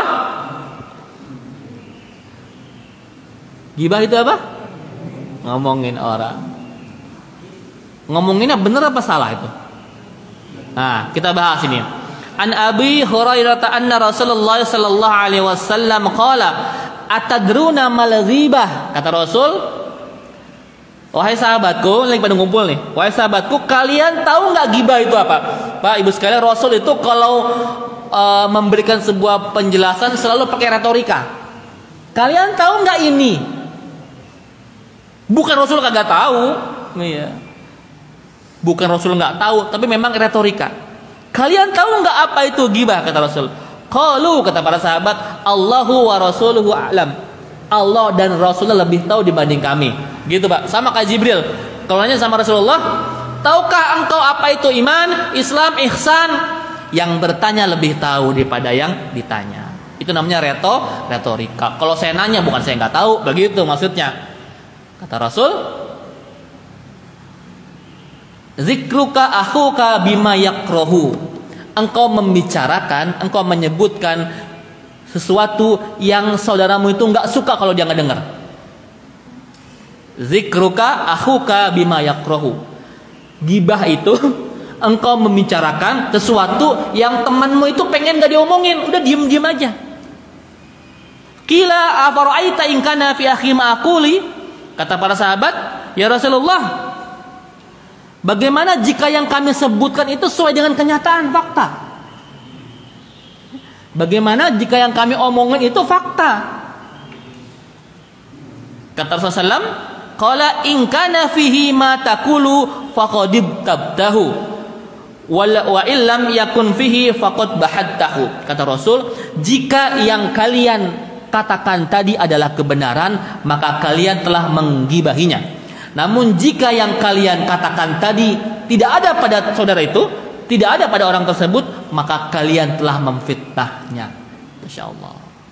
Gibah itu apa? Ngomongin orang. Ngomonginnya benar apa salah itu? Nah, kita bahas ini. An Abi Hurairah anna Rasulullah sallallahu alaihi wasallam qala atadruna mal ghibah. Kata Rasul, wahai sahabatku, lagi pada ngumpul nih. Wahai sahabatku, kalian tahu nggak gibah itu apa? Pak, Ibu sekalian, Rasul itu kalau uh, memberikan sebuah penjelasan selalu pakai retorika. Kalian tahu nggak ini? Bukan Rasul kagak tahu, iya. Bukan Rasul nggak tahu, tapi memang retorika. Kalian tahu nggak apa itu gibah? Kata Rasul. Qalu, kata para sahabat, Allahu wa rasuluhu a'lam. Allah dan Rasulullah lebih tahu dibanding kami. Gitu, Pak. Sama kayak Jibril. Kalau nanya sama Rasulullah, tahukah engkau apa itu iman, Islam, ihsan? Yang bertanya lebih tahu daripada yang ditanya. Itu namanya reto, retorika. Kalau saya nanya, bukan saya nggak tahu, begitu maksudnya. Kata Rasul, zikruka akhuka bima yakrohu. Engkau membicarakan, engkau menyebutkan sesuatu yang saudaramu itu nggak suka kalau dia nggak dengar. Zikruka akhuka bima yakrohu. Gibah itu engkau membicarakan sesuatu yang temanmu itu pengen nggak diomongin, udah diem diem aja. Qila afara'aita in kana fi akhi ma aquli. Kata para sahabat, ya Rasulullah, bagaimana jika yang kami sebutkan itu sesuai dengan kenyataan, fakta? Bagaimana jika yang kami omongin itu fakta? Kata Rasulullah sallallahu alaihi wasallam, qala in kana fihi ma taqulu faqad tabtahu wa illam yakun fihi faqad bahadtahu. Kata Rasul, jika yang kalian katakan tadi adalah kebenaran, maka kalian telah menggibahinya. Namun jika yang kalian katakan tadi tidak ada pada saudara itu, tidak ada pada orang tersebut, maka kalian telah memfitnahnya. Masya Allah.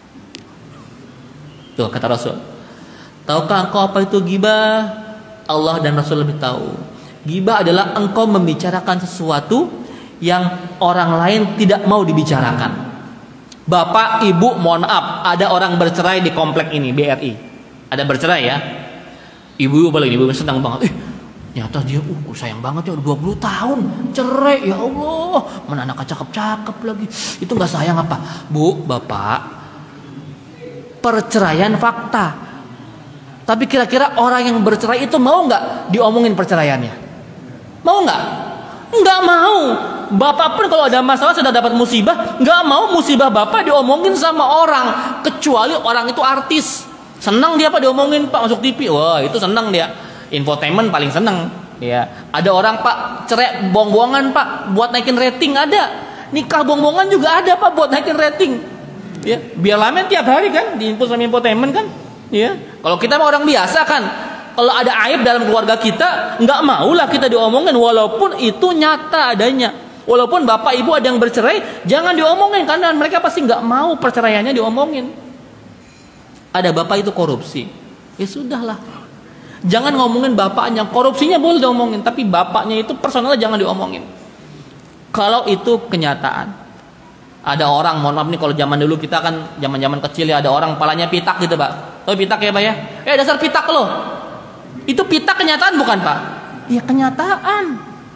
Tuh kata Rasul. Tahukah engkau apa itu gibah? Allah dan Rasul lebih tahu. Gibah adalah engkau membicarakan sesuatu yang orang lain tidak mau dibicarakan. Bapak, Ibu, mohon maaf, ada orang bercerai di komplek ini, B R I. Ada bercerai ya. Ibu balik, ibu senang banget. Eh, ternyata dia uh sayang banget ya, udah dua puluh tahun cerai, ya Allah. Mana anaknya cakep-cakep lagi. Itu nggak sayang apa? Bu, Bapak, perceraian fakta. Tapi kira-kira orang yang bercerai itu mau nggak diomongin perceraiannya? Mau nggak? Nggak mau. Bapak pun kalau ada masalah, sudah dapat musibah, nggak mau musibah bapak diomongin sama orang, kecuali orang itu artis. Senang dia Pak diomongin, Pak, masuk T V. Wah, itu senang dia. Infotainment paling senang. Ya, ada orang Pak cerai bong-bongan Pak buat naikin rating, ada. Nikah bong-bongan juga ada Pak buat naikin rating. Ya, biar lamen tiap hari kan diinfo sama infotainment kan. Ya, kalau kita mah orang biasa kan. Kalau ada aib dalam keluarga kita, nggak maulah kita diomongin walaupun itu nyata adanya. Walaupun bapak ibu ada yang bercerai, jangan diomongin karena mereka pasti nggak mau perceraiannya diomongin. Ada bapak itu korupsi, ya sudahlah. Jangan ngomongin bapaknya, korupsinya boleh diomongin, tapi bapaknya itu personalnya jangan diomongin. Kalau itu kenyataan. Ada orang, mohon maaf nih, kalau zaman dulu kita kan zaman-zaman kecil ya, ada orang kepalanya pitak gitu Pak. Oh pitak ya Pak ya? Eh dasar pitak loh. Itu pitak kenyataan bukan Pak? Ya kenyataan.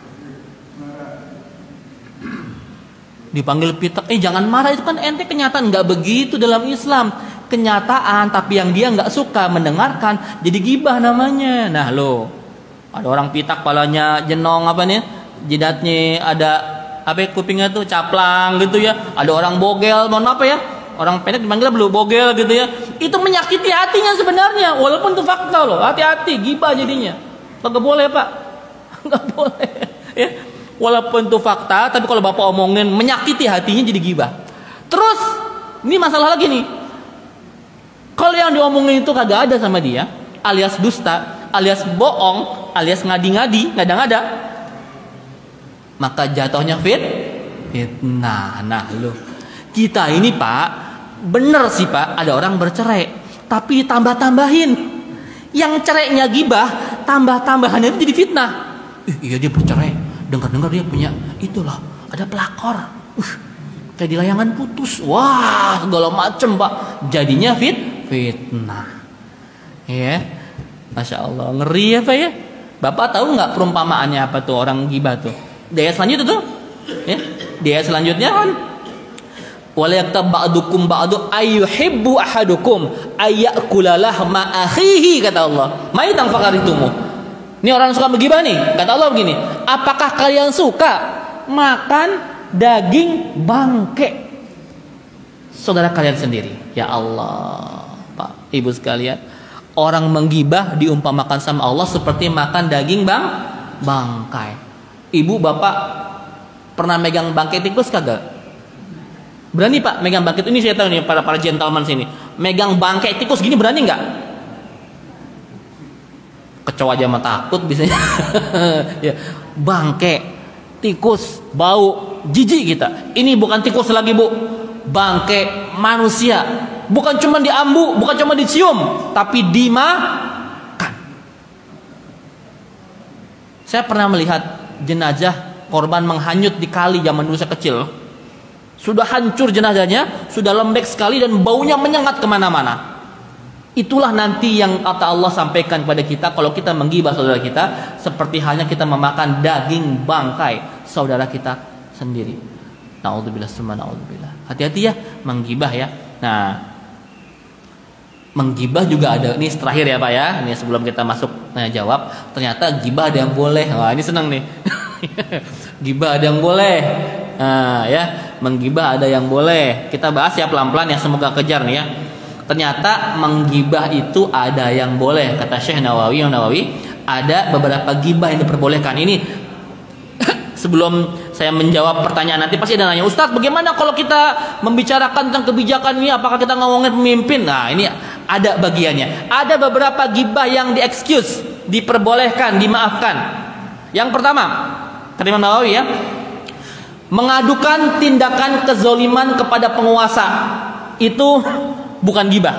Dipanggil pitak, eh jangan marah, itu kan ente kenyataan. Nggak begitu dalam Islam. Kenyataan, tapi yang dia nggak suka mendengarkan, jadi gibah namanya. Nah lo, ada orang pitak palanya jenong apa nih, jidatnya ada apa ya, kupingnya tuh caplang gitu ya. Ada orang bogel, mohon apa ya, orang pendek dipanggil belum bogel gitu ya. Itu menyakiti hatinya sebenarnya, walaupun itu fakta loh. Hati-hati, gibah jadinya. Nggak boleh Pak, nggak boleh. Ya. Walaupun itu fakta, tapi kalau bapak omongin menyakiti hatinya jadi gibah. Terus ini masalah lagi nih. Kalau yang diomongin itu kagak ada sama dia, alias dusta, alias bohong, alias ngadi-ngadi, ngada-ngada, maka jatuhnya fit, fitnah. Nah lo, kita ini pak, bener sih pak, ada orang bercerai, tapi tambah-tambahin. Yang cerainya gibah, tambah-tambahannya itu jadi fitnah. Eh, iya dia bercerai, dengar-dengar dia punya itulah, ada pelakor. Uh, kayak di layangan putus. Wah, segala macem pak. Jadinya fit, fitnah. Ya, masya Allah, ngeri ya pak ya. Bapak tahu nggak perumpamaannya apa tuh orang gibah tuh? Di ayat selanjutnya tuh, ya, di ayat selanjutnya kan, walayaktab ba'dukum ba'du ayyuhibbu ahadukum ayyakula lahma akhihi, kata Allah. Maitan fakaritumu. Ini orang suka menggibah nih, kata Allah begini, apakah kalian suka makan daging bangke saudara kalian sendiri? Ya Allah, Pak, Ibu sekalian, orang menggibah diumpamakan sama Allah seperti makan daging bang bangkai. Ibu bapak pernah megang bangkai tikus kagak? Berani pak megang bangkai ini? Saya tahu nih para para gentleman sini, megang bangkai tikus gini berani nggak? Kecoa aja mah takut biasanya. Ya, bangkai tikus bau jijik kita. Ini bukan tikus lagi bu, bangkai manusia. Bukan cuma diambu, bukan cuma dicium, tapi dimakan. Saya pernah melihat jenazah korban menghanyut di kali zaman dulu saya kecil. Sudah hancur jenazahnya, sudah lembek sekali dan baunya menyengat kemana-mana. Itulah nanti yang kata Allah sampaikan kepada kita, kalau kita menggibah saudara kita, seperti halnya kita memakan daging bangkai saudara kita sendiri. Na'udzubillah summa na'udzubillah. Hati-hati ya menggibah ya. Nah, menggibah juga ada, ini terakhir ya Pak ya. Ini sebelum kita masuk tanya jawab, ternyata gibah ada yang boleh. Wah, ini senang nih. Gibah ada yang boleh. Nah, ya, menggibah ada yang boleh. Kita bahas ya pelan-pelan ya, semoga kejar nih ya. Ternyata menggibah itu ada yang boleh. Kata Syekh Nawawi, Nawawi, ada beberapa gibah yang diperbolehkan. Ini sebelum saya menjawab pertanyaan nanti pasti ada nanya, Ustadz bagaimana kalau kita membicarakan tentang kebijakan ini, apakah kita ngomongin pemimpin? Nah ini ada bagiannya. Ada beberapa gibah yang di-excuse, diperbolehkan, dimaafkan. Yang pertama, kata Imam Nawawi ya, mengadukan tindakan kezoliman kepada penguasa itu bukan gibah.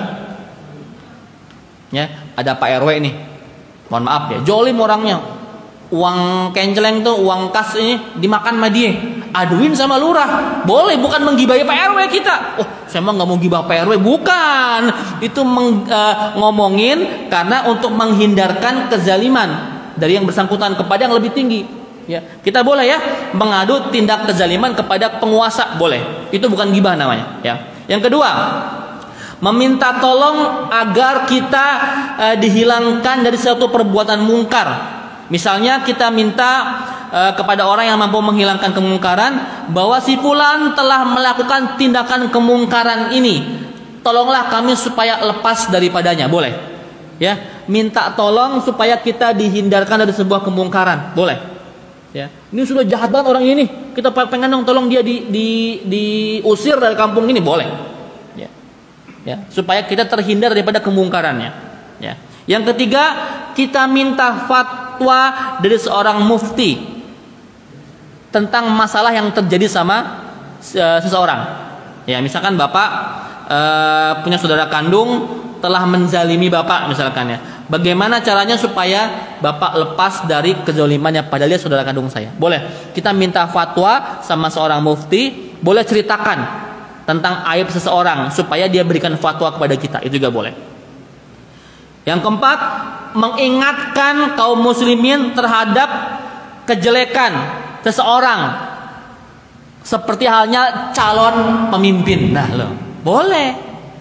Ya, ada Pak R W nih, mohon maaf ya, zolim orangnya, uang kenceleng tuh, uang kas ini dimakan sama dia, aduin sama lurah, boleh, bukan menggibahi Pak R W kita. Oh, saya mah nggak mau gibah Pak R W, bukan, itu meng, uh, ngomongin karena untuk menghindarkan kezaliman dari yang bersangkutan kepada yang lebih tinggi. Ya, kita boleh ya mengadu tindak kezaliman kepada penguasa, boleh. Itu bukan gibah namanya. Ya. Yang kedua, meminta tolong agar kita uh, dihilangkan dari suatu perbuatan mungkar. Misalnya kita minta uh, kepada orang yang mampu menghilangkan kemungkaran, bahwa si fulan telah melakukan tindakan kemungkaran ini, tolonglah kami supaya lepas daripadanya, boleh. Ya, minta tolong supaya kita dihindarkan dari sebuah kemungkaran, boleh. Ya, ini sudah jahat banget orang ini, kita pengen dong tolong dia di, di, diusir dari kampung ini, boleh. Ya, ya, supaya kita terhindar daripada kemungkarannya. Ya. Yang ketiga, kita minta fatwa dari seorang mufti tentang masalah yang terjadi sama uh, seseorang. Ya, misalkan bapak uh, punya saudara kandung telah menzalimi bapak misalkan ya. Bagaimana caranya supaya bapak lepas dari kezalimannya, padahal dia saudara kandung saya? Boleh. Kita minta fatwa sama seorang mufti, boleh ceritakan tentang aib seseorang supaya dia berikan fatwa kepada kita, itu juga boleh. Yang keempat, mengingatkan kaum muslimin terhadap kejelekan seseorang, seperti halnya calon pemimpin. Nah loh, boleh.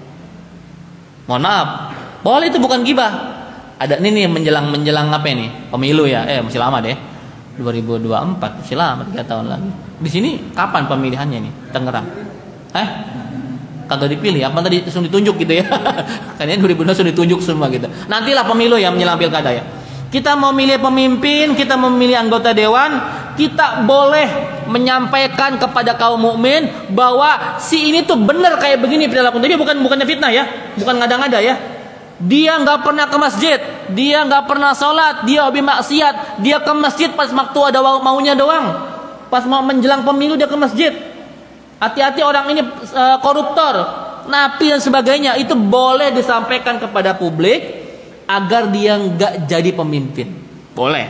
Mohon maaf, boleh, itu bukan gibah. Ada ini nih menjelang-menjelang apa ini? Pemilu ya. Eh masih lama deh. dua ribu dua puluh empat, masih lama, tiga tahun lagi. Di sini kapan pemilihannya nih? Tangerang. Eh? Kagak dipilih, apa tadi langsung ditunjuk gitu ya. Kayaknya dua ribu dua puluh langsung ditunjuk semua gitu. Nantilah pemilu ya menjelang pilkada ya. Kita mau milih pemimpin, kita memilih anggota dewan, kita boleh menyampaikan kepada kaum mukmin bahwa si ini tuh benar kayak begini perilaku. Tapi bukan bukannya fitnah ya, bukan ngada-ngada ya. Dia nggak pernah ke masjid, dia nggak pernah sholat, dia hobi maksiat, dia ke masjid pas waktu ada maunya doang, pas mau menjelang pemilu dia ke masjid. Hati-hati orang ini uh, koruptor, napi dan sebagainya. Itu boleh disampaikan kepada publik agar dia nggak jadi pemimpin, boleh.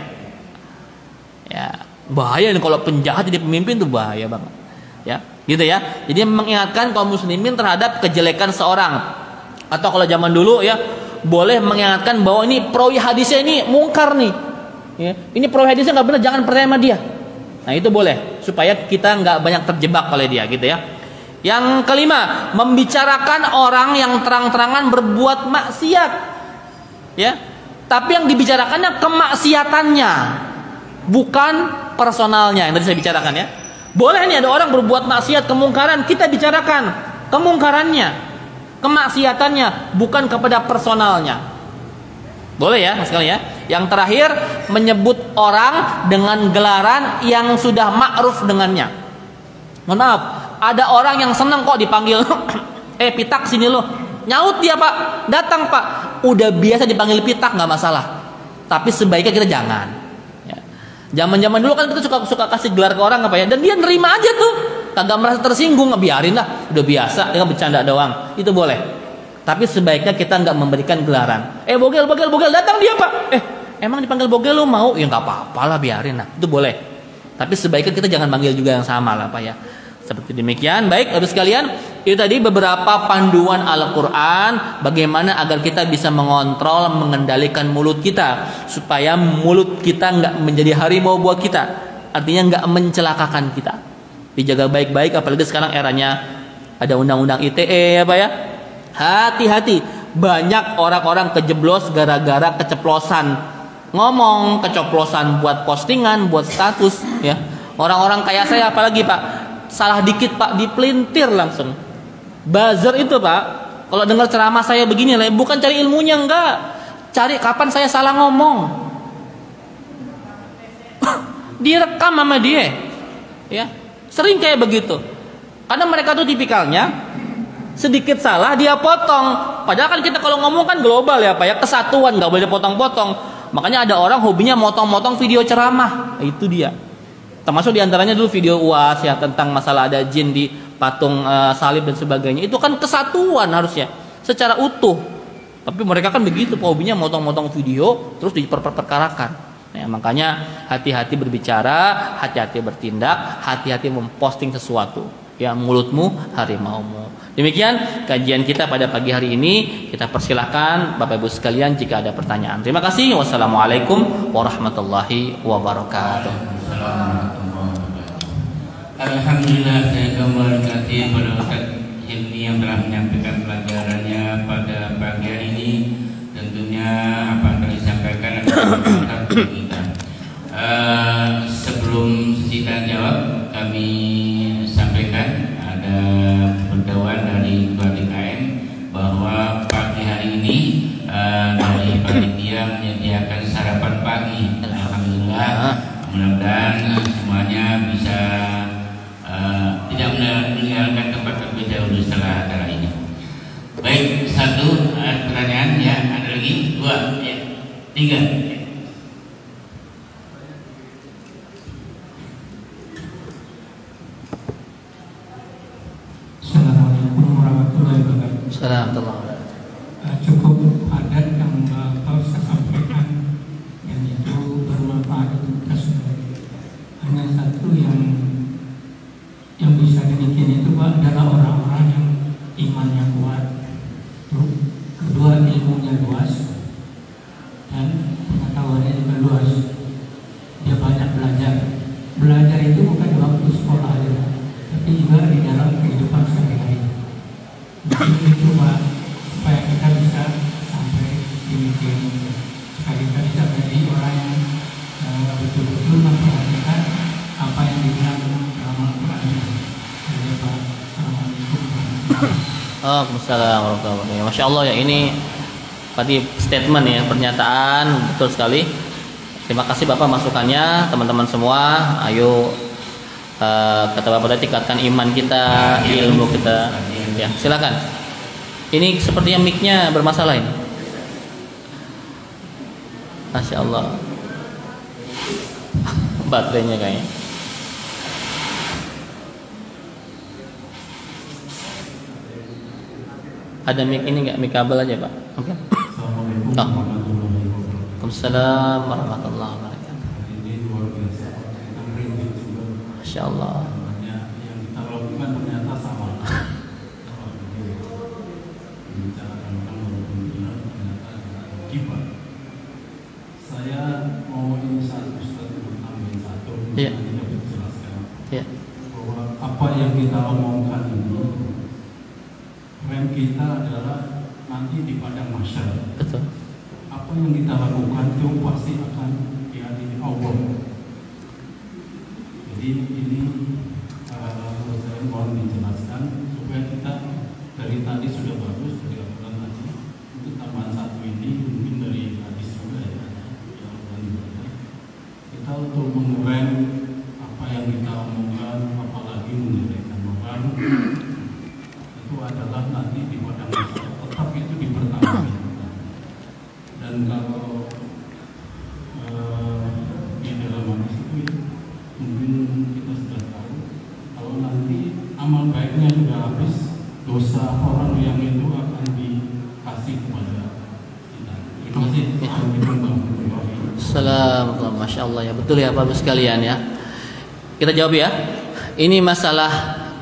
Ya, bahaya nih kalau penjahat jadi pemimpin tuh bahaya banget. Ya, gitu ya. Jadi mengingatkan kaum muslimin terhadap kejelekan seorang. Atau kalau zaman dulu ya, boleh mengingatkan bahwa ini perawi hadisnya ini mungkar nih. Ya, ini perawi hadisnya nggak benar, jangan percaya sama dia. Nah itu boleh supaya kita nggak banyak terjebak oleh dia gitu ya. Yang kelima, membicarakan orang yang terang-terangan berbuat maksiat. Ya, tapi yang dibicarakannya kemaksiatannya, bukan personalnya yang tadi saya bicarakan ya. Boleh nih ada orang berbuat maksiat, kemungkaran, kita bicarakan kemungkarannya, kemaksiatannya, bukan kepada personalnya. Boleh ya mas sekalian ya. Yang terakhir, menyebut orang dengan gelaran yang sudah ma'ruf dengannya. Mohon maaf, ada orang yang senang kok dipanggil eh pitak sini loh. Nyaut dia pak, datang pak. Udah biasa dipanggil pitak nggak masalah. Tapi sebaiknya kita jangan. Zaman-zaman dulu kan kita suka suka kasih gelar ke orang apa ya, dan dia nerima aja tuh, kagak merasa tersinggung, biarin lah, udah biasa, dengan bercanda doang, itu boleh. Tapi sebaiknya kita nggak memberikan gelaran. Eh bogel, bogel, bogel, datang dia pak. Eh emang dipanggil bogel lo mau? Ya nggak apa-apa lah, biarin lah, itu boleh. Tapi sebaiknya kita jangan manggil juga yang sama lah pak ya. Seperti demikian. Baik, Bapak sekalian, itu tadi beberapa panduan Al-Quran bagaimana agar kita bisa mengontrol, mengendalikan mulut kita supaya mulut kita nggak menjadi harimau buat kita, artinya nggak mencelakakan kita. Dijaga baik-baik, apalagi sekarang eranya ada undang-undang I T E ya Pak ya. Hati-hati, banyak orang-orang kejeblos gara-gara keceplosan ngomong, keceplosan buat postingan, buat status ya. Orang-orang kayak saya apalagi Pak, salah dikit pak dipelintir langsung. Buzzer itu pak, kalau dengar ceramah saya begini lah, bukan cari ilmunya, enggak, cari kapan saya salah ngomong. Direkam sama dia ya, sering kayak begitu. Karena mereka tuh tipikalnya sedikit salah dia potong. Padahal kan kita kalau ngomong kan global ya pak ya, kesatuan, nggak boleh potong-potong. Makanya ada orang hobinya motong-motong video ceramah, itu dia. Termasuk diantaranya dulu video U A S ya, tentang masalah ada jin di patung uh, salib dan sebagainya. Itu kan kesatuan harusnya secara utuh. Tapi mereka kan begitu, hobinya motong-motong video terus diperperkarakan. Nah, makanya hati-hati berbicara, hati-hati bertindak, hati-hati memposting sesuatu. Ya, mulutmu harimaumu. Demikian kajian kita pada pagi hari ini. Kita persilahkan Bapak Ibu sekalian jika ada pertanyaan. Terima kasih. Wassalamualaikum warahmatullahi wabarakatuh. Alhamdulillah, saya kembali kasih pada Ustaz Hilmi yang telah menyampaikan pelajarannya pada pagi hari ini. Tentunya apa yang telah disampaikan adalah bermanfaat bagi kita. Uh, sebelum kita jawab, kami sampaikan ada pemberdayaan dari Ketua D K M bahwa pagi hari ini uh, dari panitia menyediakan sarapan pagi. Alhamdulillah, mudah-mudahan semuanya bisa uh, tidak meninggalkan tempat terlebih dahulu setelah acara ini. Baik, satu uh, pertanyaan ya, ada lagi, dua, ya, tiga. Assalamualaikum warahmatullahi wabarakatuh. Assalamualaikum. Uh, cukup padat yang uh, saya sampaikan, yang itu bermanfaat untuk kita semua. Hanya satu yang yang bisa demikian itu Pak, adalah orang-orang yang imannya kuat, kedua ilmunya luas, dan pengetahuannya juga luas. Dia banyak belajar. Belajar itu bukan di waktu sekolah aja, tapi juga di dalam kehidupan sehari-hari. Jadi itu Pak, supaya kita bisa sampai demikian, supaya kita bisa menjadi orang yang uh, betul-betul memperhatikan apa yang dibilang dalam Al-Quran. Jadi Pak, Assalamualaikum warahmatullahi wabarakatuh. Waalaikumsalam warahmatullahi wabarakatuh. Masya Allah ya, ini tadi statement ya, pernyataan betul sekali. Terima kasih Bapak masukannya, teman-teman semua. Ayo uh, kata Bapak tadi tingkatkan iman kita, ilmu kita. Ya, silakan. Ini sepertinya mic-nya bermasalah ini. Masya Allah. Baterainya kayaknya. Ada mic ini nggak? Mic kabel aja Pak. Oke. Okay. Waalaikumsalam warahmatullahi wabarakatuh. Masya Allah. Yang kita lakukan ternyata sama. Saya mau ini satu satu ambil satu. Iya. Jelaskan. Iya. Bahwa apa yang kita omongkan ini, rem kita adalah nanti di padang mahsyar. Betul. Apa yang kita lakukan itu pasti akan diadili Allah. Jadi ini uh, saya mohon dijelaskan supaya kita dari tadi sudah bagus dari aturan tadi untuk tambahan satu ini mungkin dari hadis juga ya, yang kita untuk mengurai apa yang kita omongkan apalagi menjadikan orang itu adalah nanti di padang mahsyar tetap itu dipertanyakan. Dan kalau uh, di dalam hadis itu mungkin kita sudah tahu kalau nanti amal baiknya sudah habis, dosa orang yang itu akan dikasih kepada kita. Terima kasih. Assalamualaikum. Masya Allah ya, betul ya Bapak sekalian ya. Kita jawab ya. Ini masalah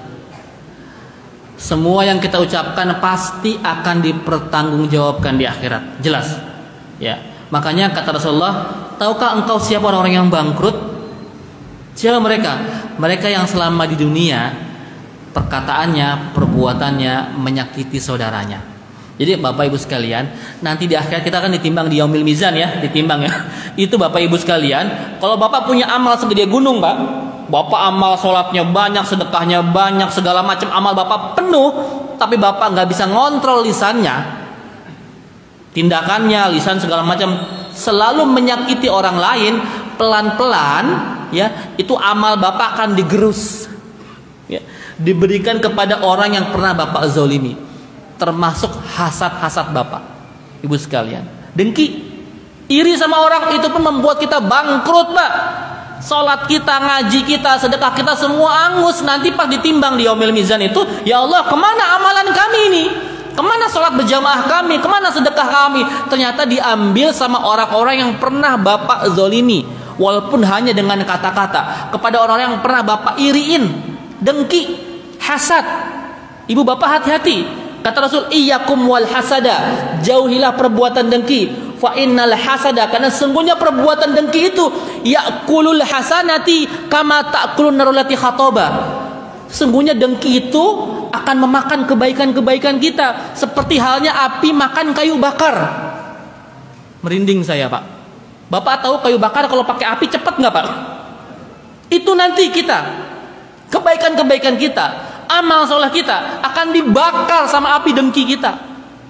semua yang kita ucapkan pasti akan dipertanggungjawabkan di akhirat. Jelas. Ya, makanya kata Rasulullah, tahukah engkau siapa orang-orang yang bangkrut? Siapa mereka? Mereka yang selama di dunia perkataannya, perbuatannya menyakiti saudaranya. Jadi Bapak Ibu sekalian, nanti di akhirat kita akan ditimbang di yaumil mizan ya, ditimbang ya. Itu Bapak Ibu sekalian, kalau Bapak punya amal segede gunung, Pak, Bapak amal sholatnya banyak, sedekahnya banyak, segala macam amal Bapak penuh, tapi Bapak nggak bisa ngontrol lisannya, tindakannya, lisan segala macam selalu menyakiti orang lain, pelan-pelan ya, itu amal Bapak akan digerus ya, diberikan kepada orang yang pernah Bapak zolimi, termasuk hasad-hasad Bapak Ibu sekalian. Dengki, iri sama orang itu pun membuat kita bangkrut Pak. Salat kita, ngaji kita, sedekah kita semua angus. Nanti pas ditimbang di yaumil mizan itu, ya Allah, kemana amalan kami ini? Kemana sholat berjamaah kami? Kemana sedekah kami? Ternyata diambil sama orang-orang yang pernah Bapak zolimi, walaupun hanya dengan kata-kata. Kepada orang-orang yang pernah Bapak iriin, dengki, hasad. Ibu Bapak hati-hati. Kata Rasul, iyyakum wal hasada, jauhilah perbuatan dengki. Fa innal hasada, karena sesungguhnya perbuatan dengki itu yakulul hasanati kama ta'kulun narulati khatoba. Sesungguhnya dengki itu akan memakan kebaikan-kebaikan kita seperti halnya api makan kayu bakar. Merinding saya Pak. Bapak tahu kayu bakar kalau pakai api cepat nggak Pak? Itu nanti kita, kebaikan-kebaikan kita, amal soleh kita akan dibakar sama api dengki kita.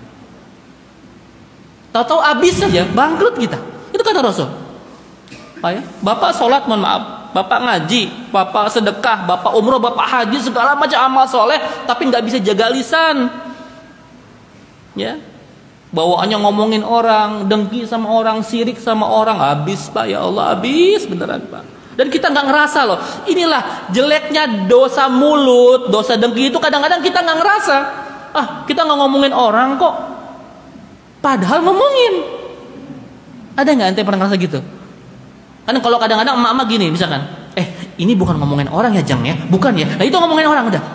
Tahu-tahu habis saja, bangkrut kita. Itu kata Rasul. Pak ya, Bapak sholat, mohon maaf, Bapak ngaji, Bapak sedekah, Bapak umroh, Bapak haji, segala macam amal soleh, tapi nggak bisa jaga lisan. Ya, bawaannya ngomongin orang, dengki sama orang, sirik sama orang, habis Pak, ya Allah, habis beneran Pak. Dan kita nggak ngerasa loh. Inilah jeleknya dosa mulut, dosa dengki itu kadang-kadang kita nggak ngerasa. Ah, kita nggak ngomongin orang kok. Padahal ngomongin. Ada nggak ente pernah ngerasa gitu? Kan kalau kadang-kadang emak-emak gini misalkan, eh ini bukan ngomongin orang ya Jang ya, bukan ya, nah itu ngomongin orang udah.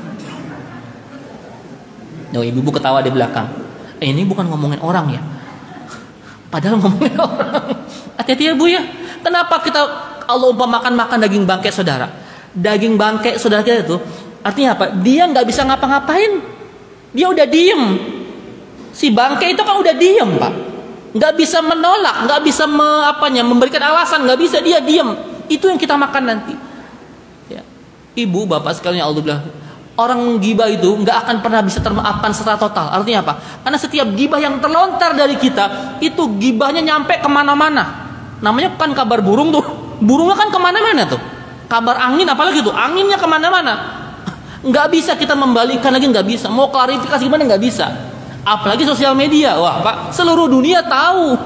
Oh, ibu-ibu ketawa di belakang, eh ini bukan ngomongin orang ya, padahal ngomongin orang. Hati-hati ya Bu ya. Kenapa kita Allah umpamakan makan daging bangkai saudara, daging bangkai saudara kita itu artinya apa? Dia nggak bisa ngapa-ngapain, dia udah diem. Si bangkai itu kan udah diem Pak, nggak bisa menolak, nggak bisa me, apanya, memberikan alasan, nggak bisa, dia diem. Itu yang kita makan nanti. Ya. Ibu, bapak sekalian, Allah, orang gibah itu nggak akan pernah bisa termaafkan secara total. Artinya apa? Karena setiap gibah yang terlontar dari kita itu gibahnya nyampe kemana-mana. Namanya kan kabar burung tuh. Burungnya kan kemana-mana tuh. Kabar angin apalagi tuh, anginnya kemana-mana. Nggak bisa kita membalikkan lagi, nggak bisa. Mau klarifikasi gimana nggak bisa. Apalagi sosial media. Wah Pak, seluruh dunia tahu.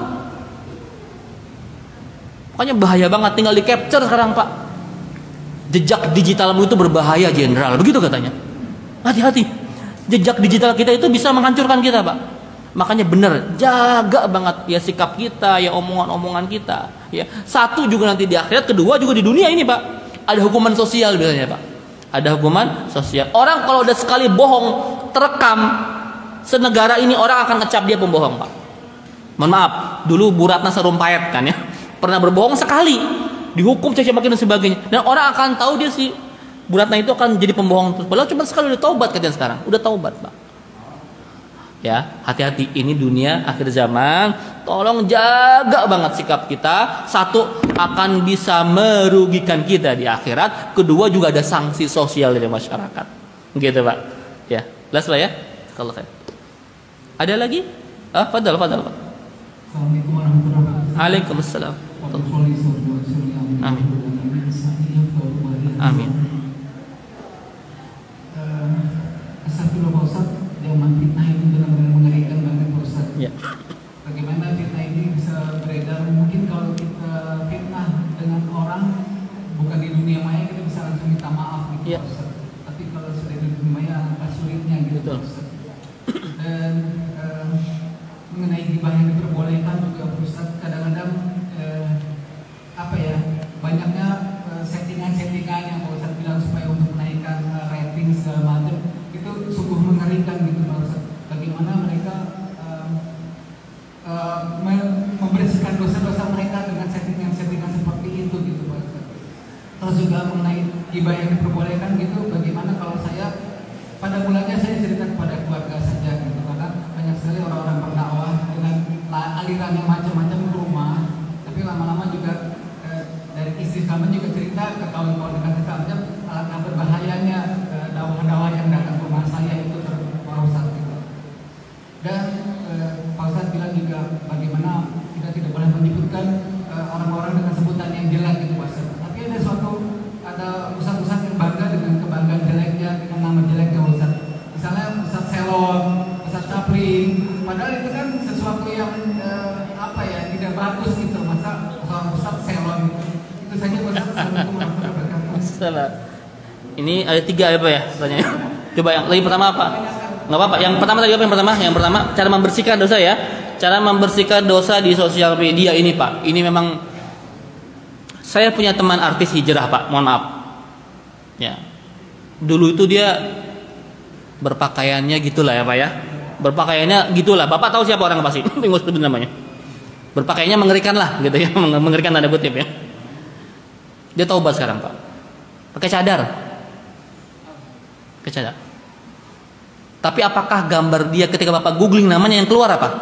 Pokoknya bahaya banget, tinggal di capture sekarang Pak. Jejak digitalmu itu berbahaya jenderal, begitu katanya. Hati-hati. Jejak digital kita itu bisa menghancurkan kita Pak. Makanya benar, jaga banget ya sikap kita, ya omongan-omongan kita. Ya, satu juga nanti di akhirat, kedua juga di dunia ini Pak. Ada hukuman sosial biasanya Pak. Ada hukuman sosial. Orang kalau udah sekali bohong terekam, senegara ini orang akan ngecap dia pembohong Pak. Mohon maaf, dulu Bu Ratna Sarumpayat kan ya, pernah berbohong sekali, dihukum caci maki dan sebagainya. Dan orang akan tahu dia si Bu Ratna itu akan jadi pembohong terus. Padahal cuma sekali udah taubat kalian sekarang, udah taubat Pak. Ya, hati-hati, ini dunia akhir zaman. Tolong jaga banget sikap kita. Satu, akan bisa merugikan kita di akhirat. Kedua, juga ada sanksi sosial dari masyarakat. Gitu Pak. Ya, jelas lah ya. Kalau kayak ada lagi? Ah, fadal, fadal Pak. Assalamualaikum warahmatullahi wabarakatuh. Waalaikumsalam. Amin. Amin. Astagfirullah Pak Ustaz, zaman fitnah ini benar-benar mengerikan banget Pak Ustaz. Ya. Bagaimana fitnah ini bisa beredar? Mungkin kalau kita fitnah dengan orang bukan di dunia maya, kita bisa langsung minta maaf gitu Ya. Pak Ustaz. Tapi kalau sudah di dunia maya agak sulitnya gitu Betul. Pak Ustaz. Dan eh, mengenai gibah yang diperbolehkan juga Pak Ustaz, kadang-kadang eh, apa ya, banyaknya eh, settingan-settingan yang Pak Ustaz bilang supaya untuk menaikkan eh, rating segala macam, itu sungguh mengerikan gitu Pak Ustaz. Bagaimana mereka uh, uh, membersihkan dosa-dosa mereka dengan settingan-settingan seperti itu gitu Pak Ustaz. Terus juga mengenai gibah yang diperbolehkan gitu, bagaimana kalau saya pada mulanya saya cerita kepada keluarga saja gitu, karena banyak sekali orang-orang berdakwah dengan aliran yang macam-macam ke rumah, tapi lama-lama juga eh, dari istri kami juga cerita ke kawan-kawan dekat kita, alangkah berbahayanya eh, dakwah-dakwah yang datang ke rumah saya itu Pak Ustaz gitu. Dan eh, Pak Ustaz bilang juga bagaimana kita tidak boleh menyebutkan eh, orang-orang dengan sebutan yang jelek gitu Pak Ustaz. Tapi ada suatu ada ustaz-ustaz yang bangga dengan kebanggaan jeleknya, dengan nama jeleknya Ustaz. Misalnya Ustaz Selon, Ustaz Capri, padahal itu kan sesuatu yang eh, apa ya, tidak bagus gitu. Masa seorang Ustaz Selon gitu. Itu saja Ustaz. Assalamualaikum warahmatullahi wabarakatuh. Salah. Ini ada tiga apa ya tanya? Coba yang lagi pertama apa? Nggak apa-apa. Yang pertama tadi apa yang pertama? Yang pertama cara membersihkan dosa ya. Cara membersihkan dosa di sosial media ini Pak. Ini memang saya punya teman artis hijrah Pak. Mohon maaf. Ya. Dulu itu dia berpakaiannya gitulah ya Pak ya. Berpakaiannya gitulah. Bapak tahu siapa orang pasti? Bingung sebut namanya. Berpakaiannya mengerikan lah gitu ya. Mengerikan tanda kutip ya. Dia taubat sekarang Pak. Pakai cadar. Pakai cadar. Tapi apakah gambar dia ketika Bapak googling namanya yang keluar apa?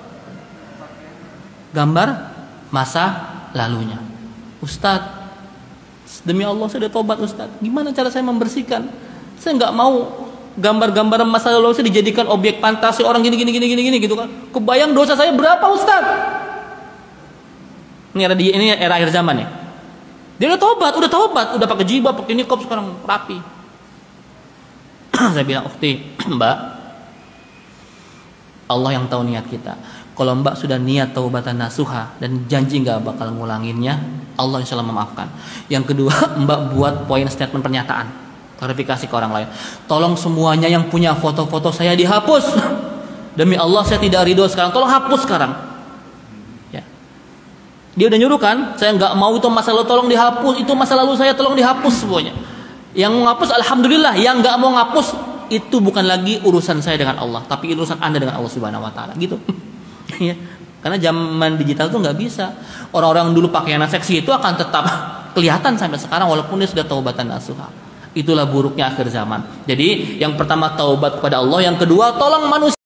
Gambar masa lalunya. Ustadz, demi Allah saya sudah tobat Ustadz. Gimana cara saya membersihkan? Saya nggak mau gambar-gambar masa lalu saya dijadikan objek fantasi orang gini gini gini gini gini gitu kan. Kebayang dosa saya berapa Ustadz? Ini era di ini era akhir zaman ya. Dia udah tobat, udah tobat, udah pakai jilbab, pakai niqab sekarang rapi. Saya bilang, "Ukhti, Mbak, Allah yang tahu niat kita. Kalau Mbak sudah niat taubatan nasuha dan janji nggak bakal ngulanginnya, Allah insya Allah memaafkan. Yang kedua, Mbak buat poin statement pernyataan, klarifikasi ke orang lain. Tolong semuanya yang punya foto-foto saya dihapus. Demi Allah saya tidak ridho sekarang. Tolong hapus sekarang." Ya. Dia udah nyuruh kan, saya nggak mau itu masa lalu, tolong dihapus. Itu masa lalu saya, tolong dihapus semuanya. Yang mau ngapus alhamdulillah, yang nggak mau ngapus itu bukan lagi urusan saya dengan Allah, tapi urusan Anda dengan Allah Subhanahu wa taala gitu. Ya. Karena zaman digital tuh nggak bisa. Orang-orang dulu pakaian seksi itu akan tetap kelihatan sampai sekarang walaupun dia sudah taubatan nasuha. Itulah buruknya akhir zaman. Jadi yang pertama taubat kepada Allah, yang kedua tolong manusia